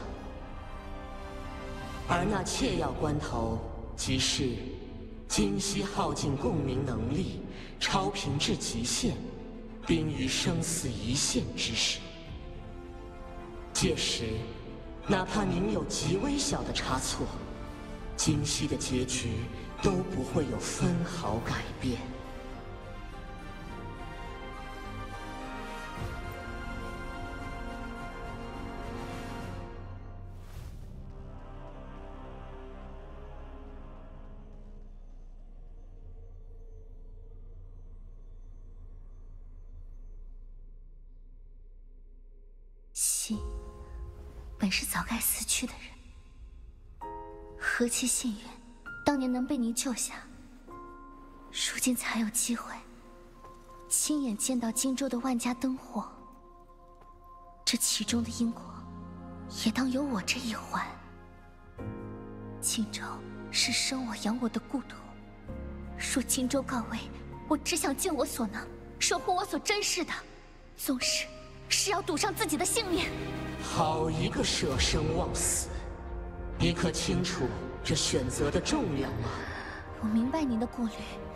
而那切要关头，即是今夕耗尽共鸣能力，超频至极限，濒于生死一线之时。届时，哪怕您有极微小的差错，今夕的结局都不会有分毫改变。 心本是早该死去的人， 何其幸运，当年能被您救下，如今才有机会亲眼见到荆州的万家灯火。这其中的因果，也当有我这一环。荆州是生我养我的故土，若荆州告危，我只想尽我所能，守护我所珍视的，纵使是要赌上自己的性命。 好一个舍生忘死！你可清楚这选择的重量吗？ 我明白您的顾虑，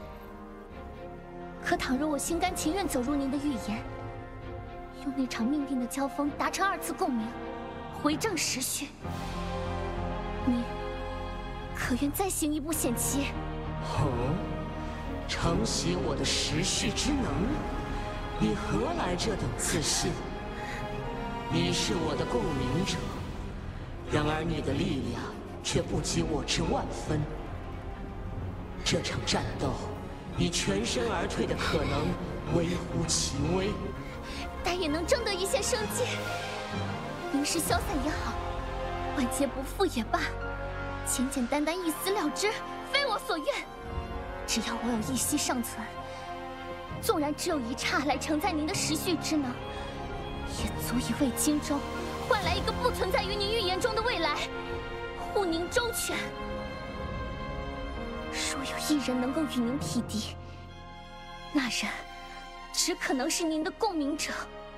可倘若我心甘情愿走入您的预言，用那场命定的交锋达成2次共鸣，回正时序，您可愿再行一步险棋？ 哦，承袭我的时序之能，你何来这等自信？你是我的共鸣者，然而你的力量却不及我之1分。这场战斗，你全身而退的可能微乎其微， 但也能争得一线生机。临时消散也好，万劫不复也罢，简简单单一死了之，非我所愿。只要我有一息尚存，纵然只有1刹来承载您的时序之能，也足以为荆州换来一个不存在于您预言中的未来，护您周全。若有1人能够与您匹敌，那人只可能是您的共鸣者。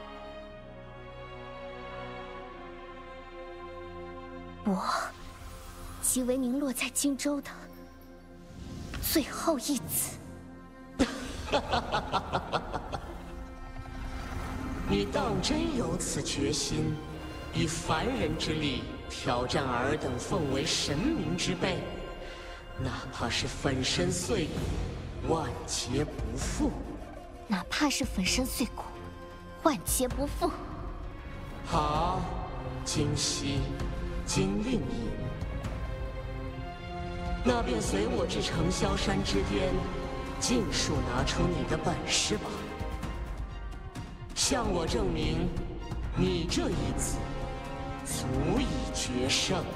我即为您落在荆州的最后一子。 你当真有此决心，以凡人之力挑战尔等奉为神明之辈？哪怕是粉身碎骨，万劫不复。 哪怕是粉身碎骨，万劫不复。 好，今夕，今令尹，那便随我至承霄山之巅，尽数拿出你的本事吧，向我证明，你这一子足以决胜。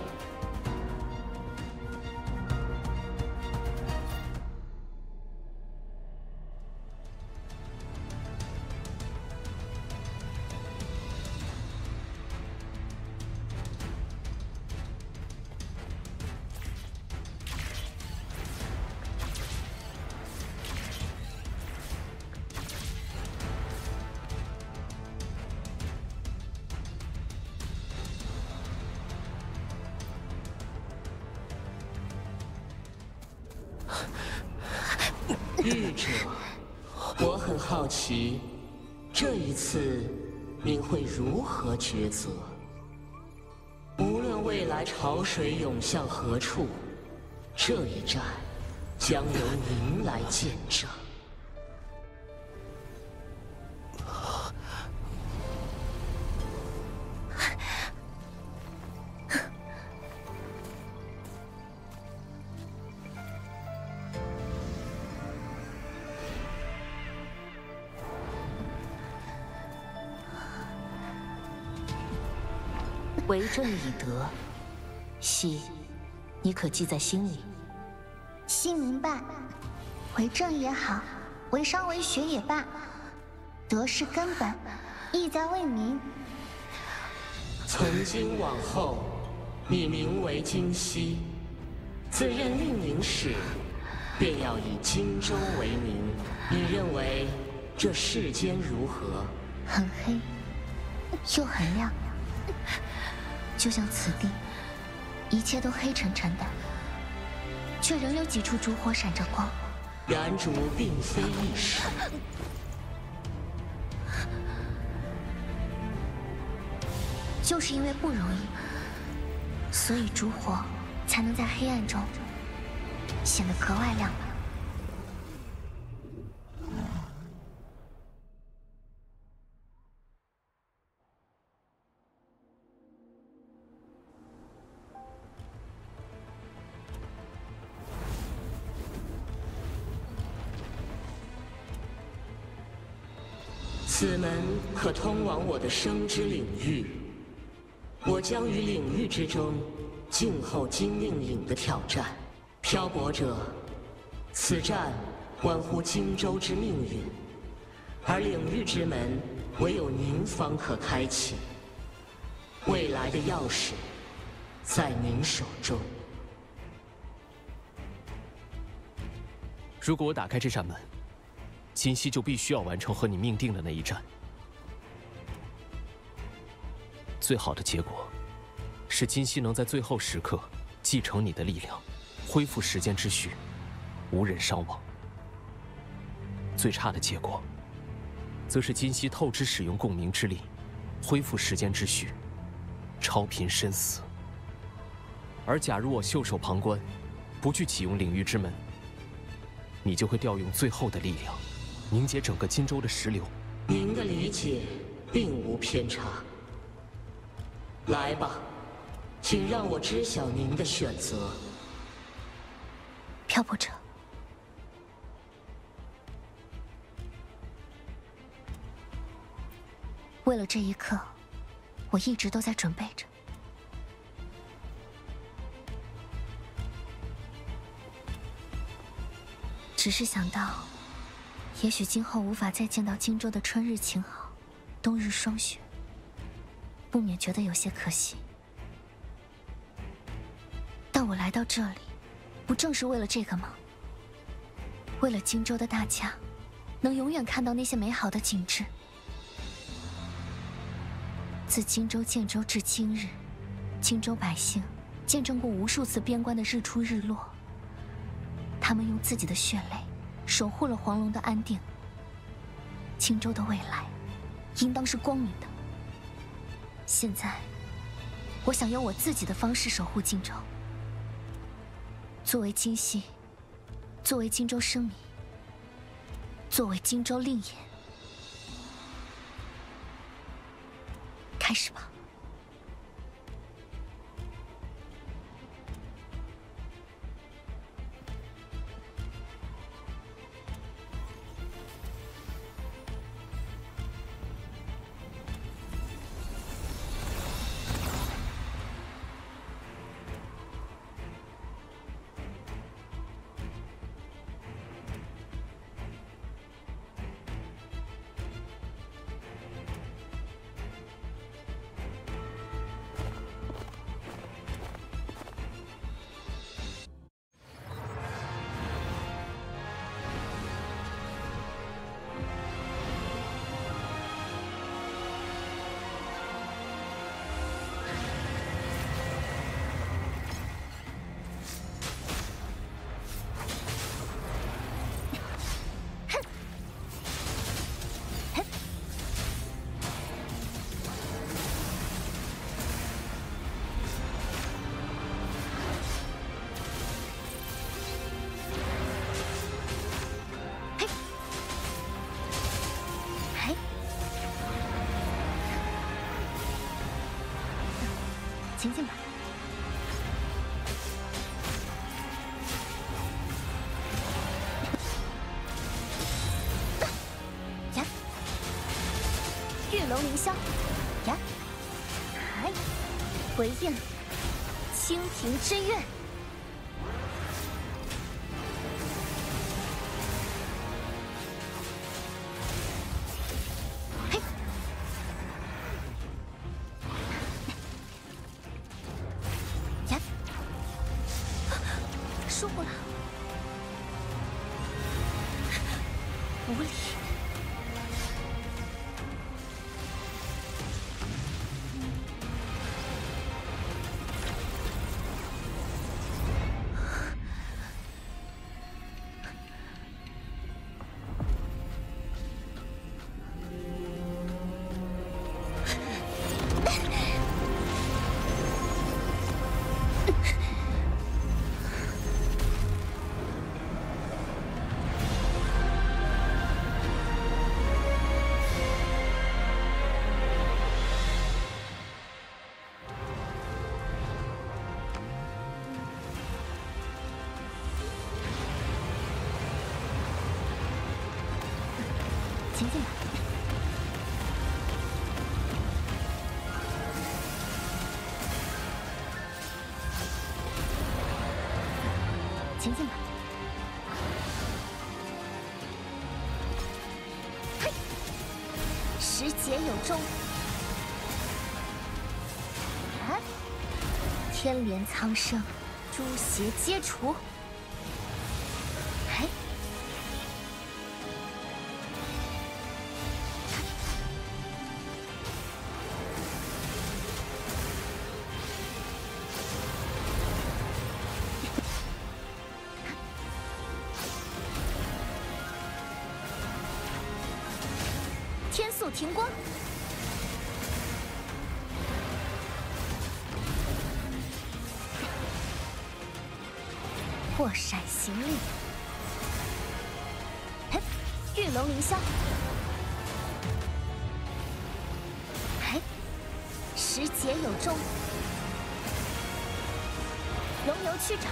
御者，我很好奇，这一次您会如何抉择？无论未来潮水涌向何处，这一战将由您来见证。 为政以德，希，你可记在心里。 心明白，为政也好，为商为学也罢，德是根本，义在为民。 从今往后，你名为今夕，自任令尹时，便要以荆州为名。你认为这世间如何？ 很黑，又很亮。就像此地，一切都黑沉沉的，却仍有几处烛火闪着光。 燃烛并非易事， 就是因为不容易，所以烛火才能在黑暗中显得格外亮吧。 此门可通往我的生之领域，我将于领域之中静候金令岭的挑战。漂泊者，此战关乎荆州之命运，而领域之门唯有您方可开启。未来的钥匙在您手中。 如果我打开这扇门，金熙就必须要完成和你命定的那一战。最好的结果，是金熙能在最后时刻继承你的力量，恢复时间之序，无人伤亡。最差的结果，则是金熙透支使用共鸣之力，恢复时间之序，超频身死。而假如我袖手旁观，不去启用领域之门，你就会调用最后的力量，凝结整个荆州的石流。 您的理解并无偏差。来吧，请让我知晓您的选择。 漂泊者，为了这一刻，我一直都在准备着。只是想到，也许今后无法再见到荆州的春日晴好，冬日霜雪，不免觉得有些可惜。但我来到这里，不正是为了这个吗？为了荆州的大家，能永远看到那些美好的景致。自荆州建州至今日，荆州百姓见证过无数次边关的日出日落。他们用自己的血泪守护了黄龙的安定。荆州的未来，应当是光明的。现在，我想用我自己的方式守护荆州。作为荆西，作为荆州生民，作为荆州令眼，开始吧。前进吧。呀，玉龙凌霄，呀，哎，回应清平之愿。疏忽了，无礼。前进吧。 前进吧。嘿，时节有终。啊！天连苍生，诸邪皆除。哎。 天速停光，破闪行力，嘿，玉龙凌霄，嘿，时节有终，龙游曲掌。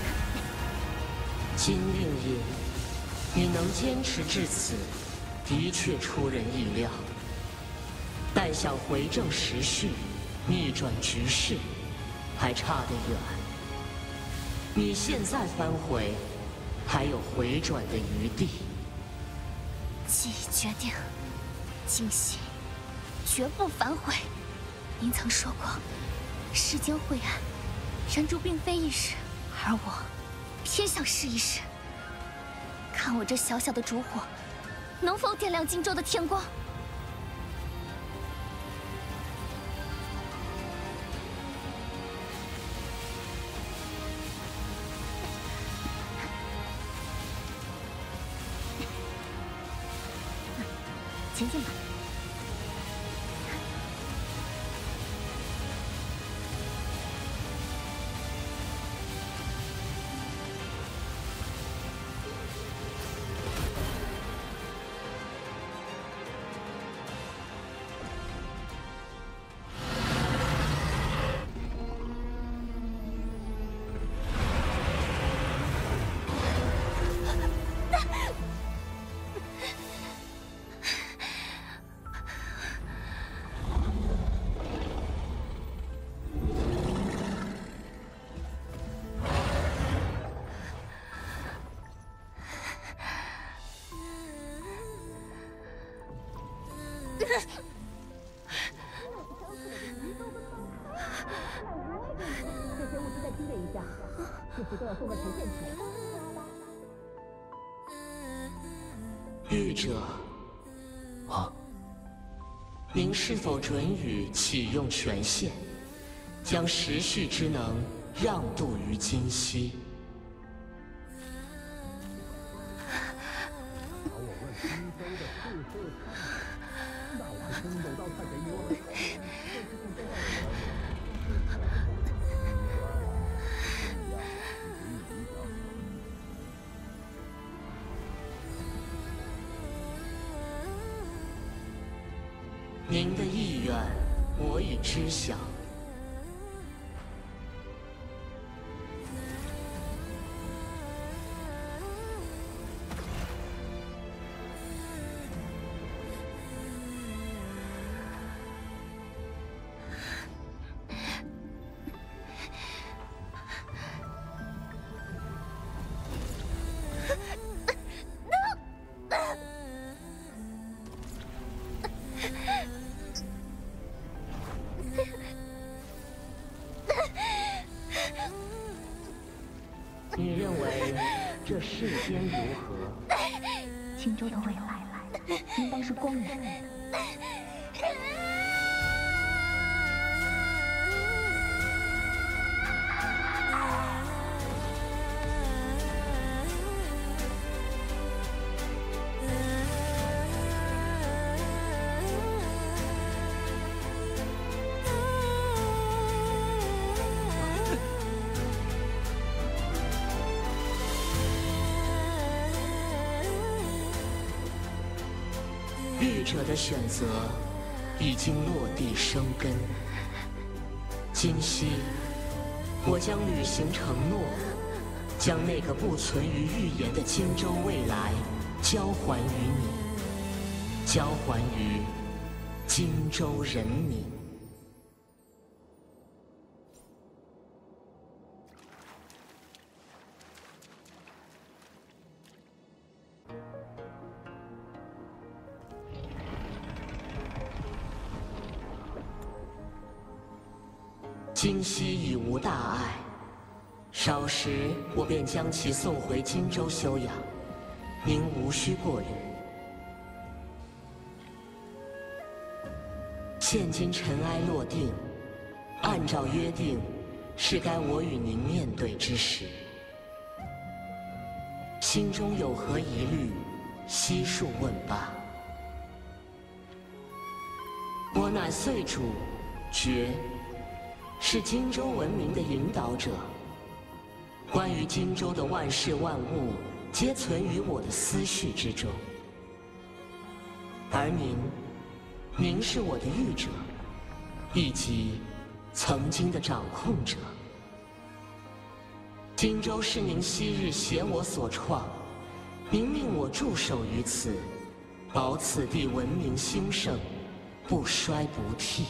金令爷，你能坚持至此。 的确出人意料，但想回正时序、逆转局势，还差得远。你现在反悔，还有回转的余地。 既已决定，今夕绝不反悔。您曾说过，世间晦暗，燃烛并非易事，而我偏向是一事。看我这小小的烛火。 能否点亮荆州的天光？前进吧。 御者， 啊， 您是否准予启用权限，将时序之能让渡于今夕？您的意愿，我已知晓。你认为这世间如何？ 荆州的未来应当是光明的。 御者的选择已经落地生根。今夕，我将履行承诺，将那个不存于预言的荆州未来交还于你，交还于荆州人民。 今夕已无大碍，少时我便将其送回荆州休养，您无需过虑。现今尘埃落定，按照约定，是该我与您面对之时。心中有何疑虑，悉数问罢。我乃岁主，绝，是荆州文明的引导者。关于荆州的万事万物，皆存于我的思绪之中。而您是我的御者，以及曾经的掌控者。荆州是您昔日携我所创，您命我驻守于此，保此地文明兴盛，不衰不替。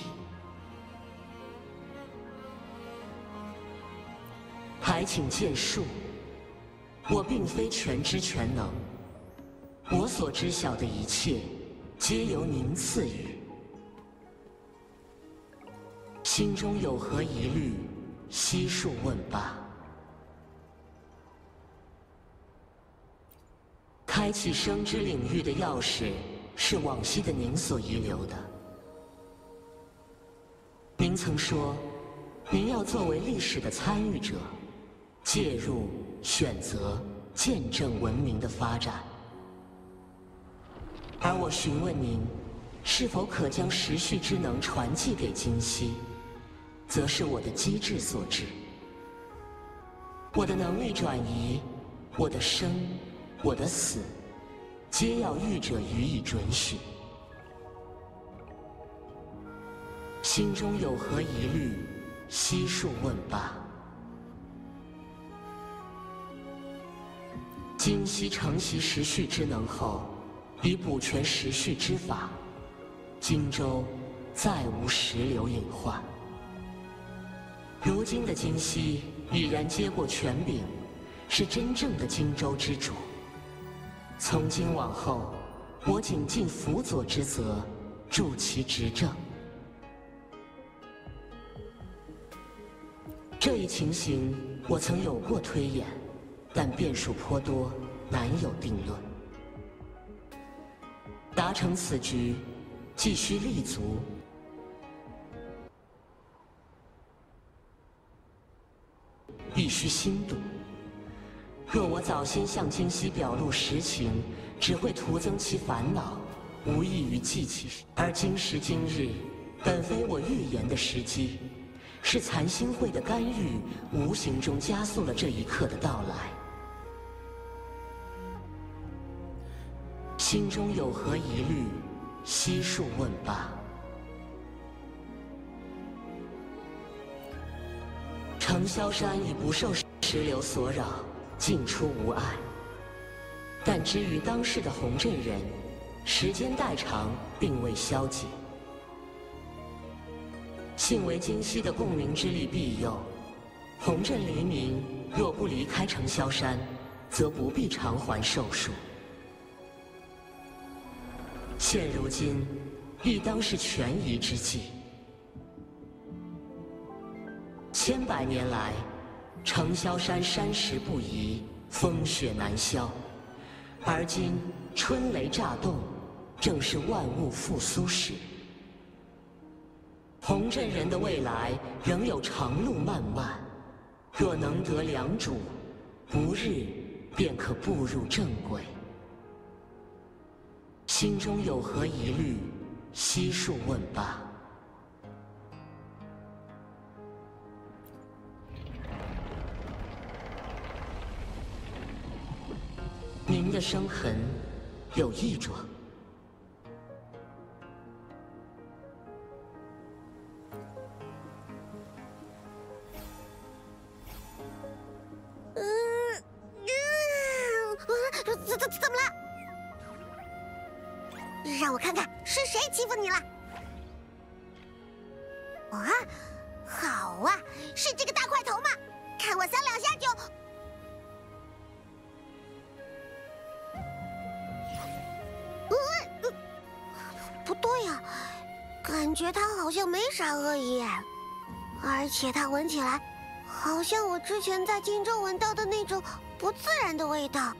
还请见恕，我并非全知全能，我所知晓的一切，皆由您赐予。心中有何疑虑，悉数问罢。开启生之领域的钥匙，是往昔的您所遗留的。您曾说，您要作为历史的参与者，介入、选择、见证文明的发展。而我询问您，是否可将时序之能传递给今夕，则是我的机智所致。我的能力转移，我的生，我的死，皆要御者予以准许。心中有何疑虑，悉数问罢。今夕承袭时序之能后，以补全时序之法，荆州再无时流隐患。如今的今夕已然接过权柄，是真正的荆州之主。从今往后，我仅尽辅佐之责，助其执政。这一情形，我曾有过推演，但变数颇多，难有定论。达成此局，既需立足，必须心度。若我早先向今夕表露实情，只会徒增其烦恼，无益于济其事。而今时今日，本非我预言的时机，是残星会的干预，无形中加速了这一刻的到来。心中有何疑虑，悉数问罢。承霄山已不受石流所扰，进出无碍。但至于当世的洪镇人，时间代长，并未消解。幸为今夕的共鸣之力庇佑，洪镇黎民若不离开承霄山，则不必偿还寿数。现如今，亦当是权宜之计。千百年来，承霄山山石不移，风雪难消，而今春雷乍动，正是万物复苏时。洪镇人的未来仍有长路漫漫，若能得良主，不日便可步入正轨。心中有何疑虑，悉数问罢。您的伤痕有异状。 怎么了？让我看看是谁欺负你了。啊，好啊，是这个大块头嘛！看我3、2下就……不对呀，感觉他好像没啥恶意。 而且它闻起来，好像我之前在荆州闻到的那种不自然的味道。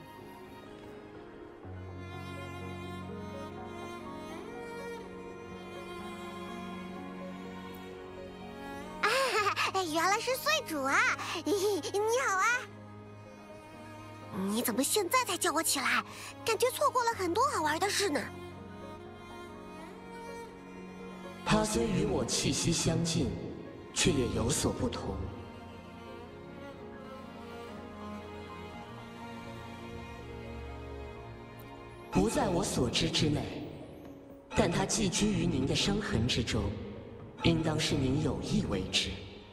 原来是岁主啊！你好啊！你怎么现在才叫我起来？感觉错过了很多好玩的事呢。 他虽与我气息相近，却也有所不同。不在我所知之内，但他寄居于您的伤痕之中，应当是您有意为之。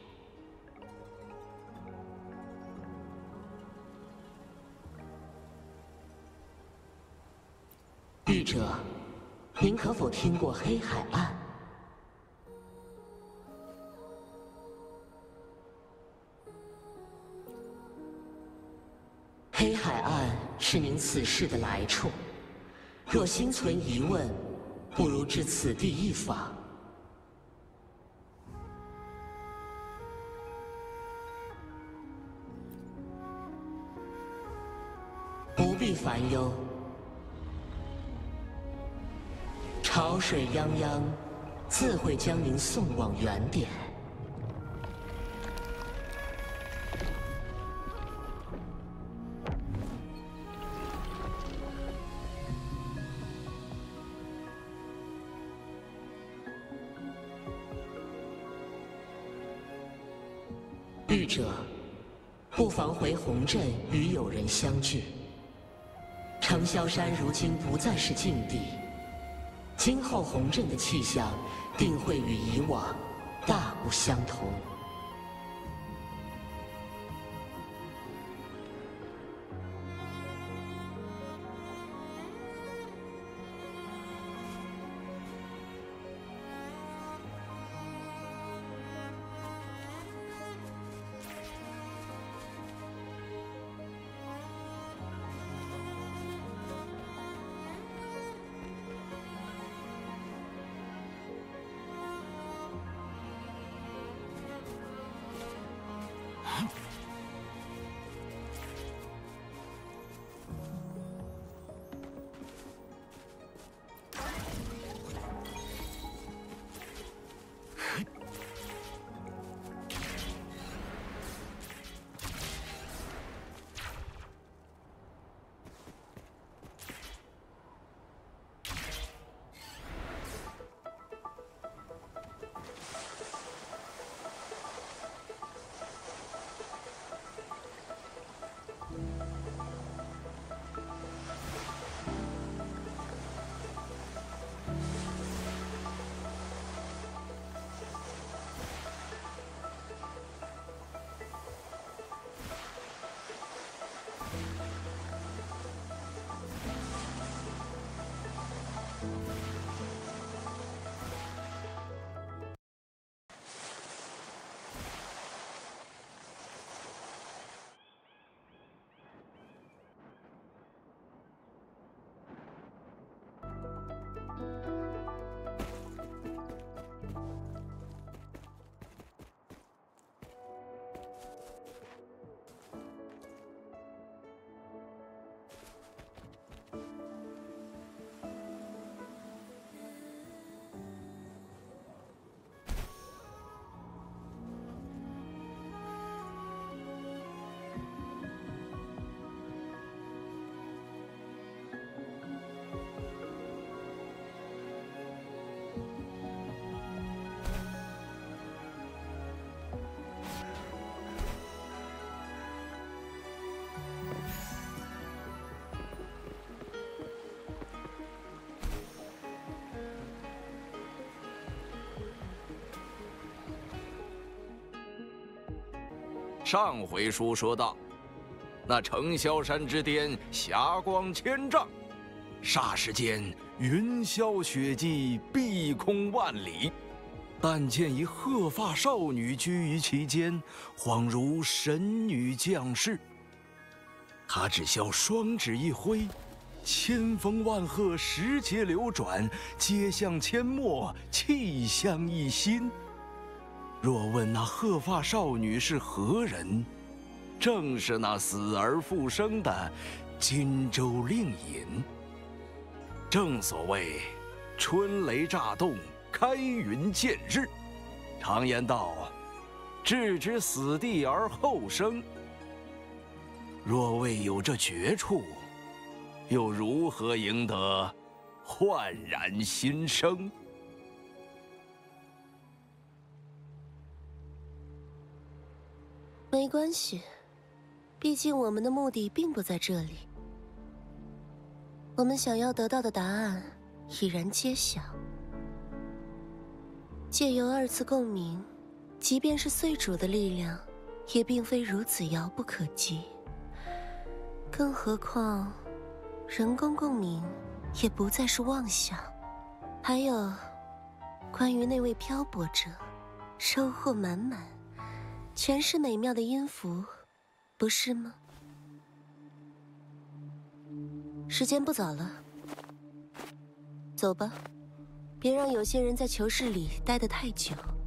愚者，您可否听过黑海岸？黑海岸是您此事的来处，若心存疑问，不如至此地一访。不必烦忧。潮水泱泱，自会将您送往原点。愚者，不妨回红镇与友人相聚。长霄山如今不再是禁地。今后红镇的气象定会与以往大不相同。 上回书说到，那承霄山之巅霞光千丈，霎时间云霄雪霁，碧空万里。但见一鹤发少女居于其间，恍如神女降世。她只消双指一挥，千峰万壑，时节流转，皆向阡陌，气象一新。 若问那鹤发少女是何人，正是那死而复生的荆州令尹。正所谓春雷乍动，开云见日。常言道，置之死地而后生。若未有这绝处，又如何赢得焕然新生？ 没关系，毕竟我们的目的并不在这里。我们想要得到的答案已然揭晓。借由二次共鸣，即便是岁主的力量，也并非如此遥不可及。更何况，人工共鸣也不再是妄想。还有，关于那位漂泊者，收获满满，全是美妙的音符，不是吗？时间不早了，走吧，别让有些人在囚室里待得太久。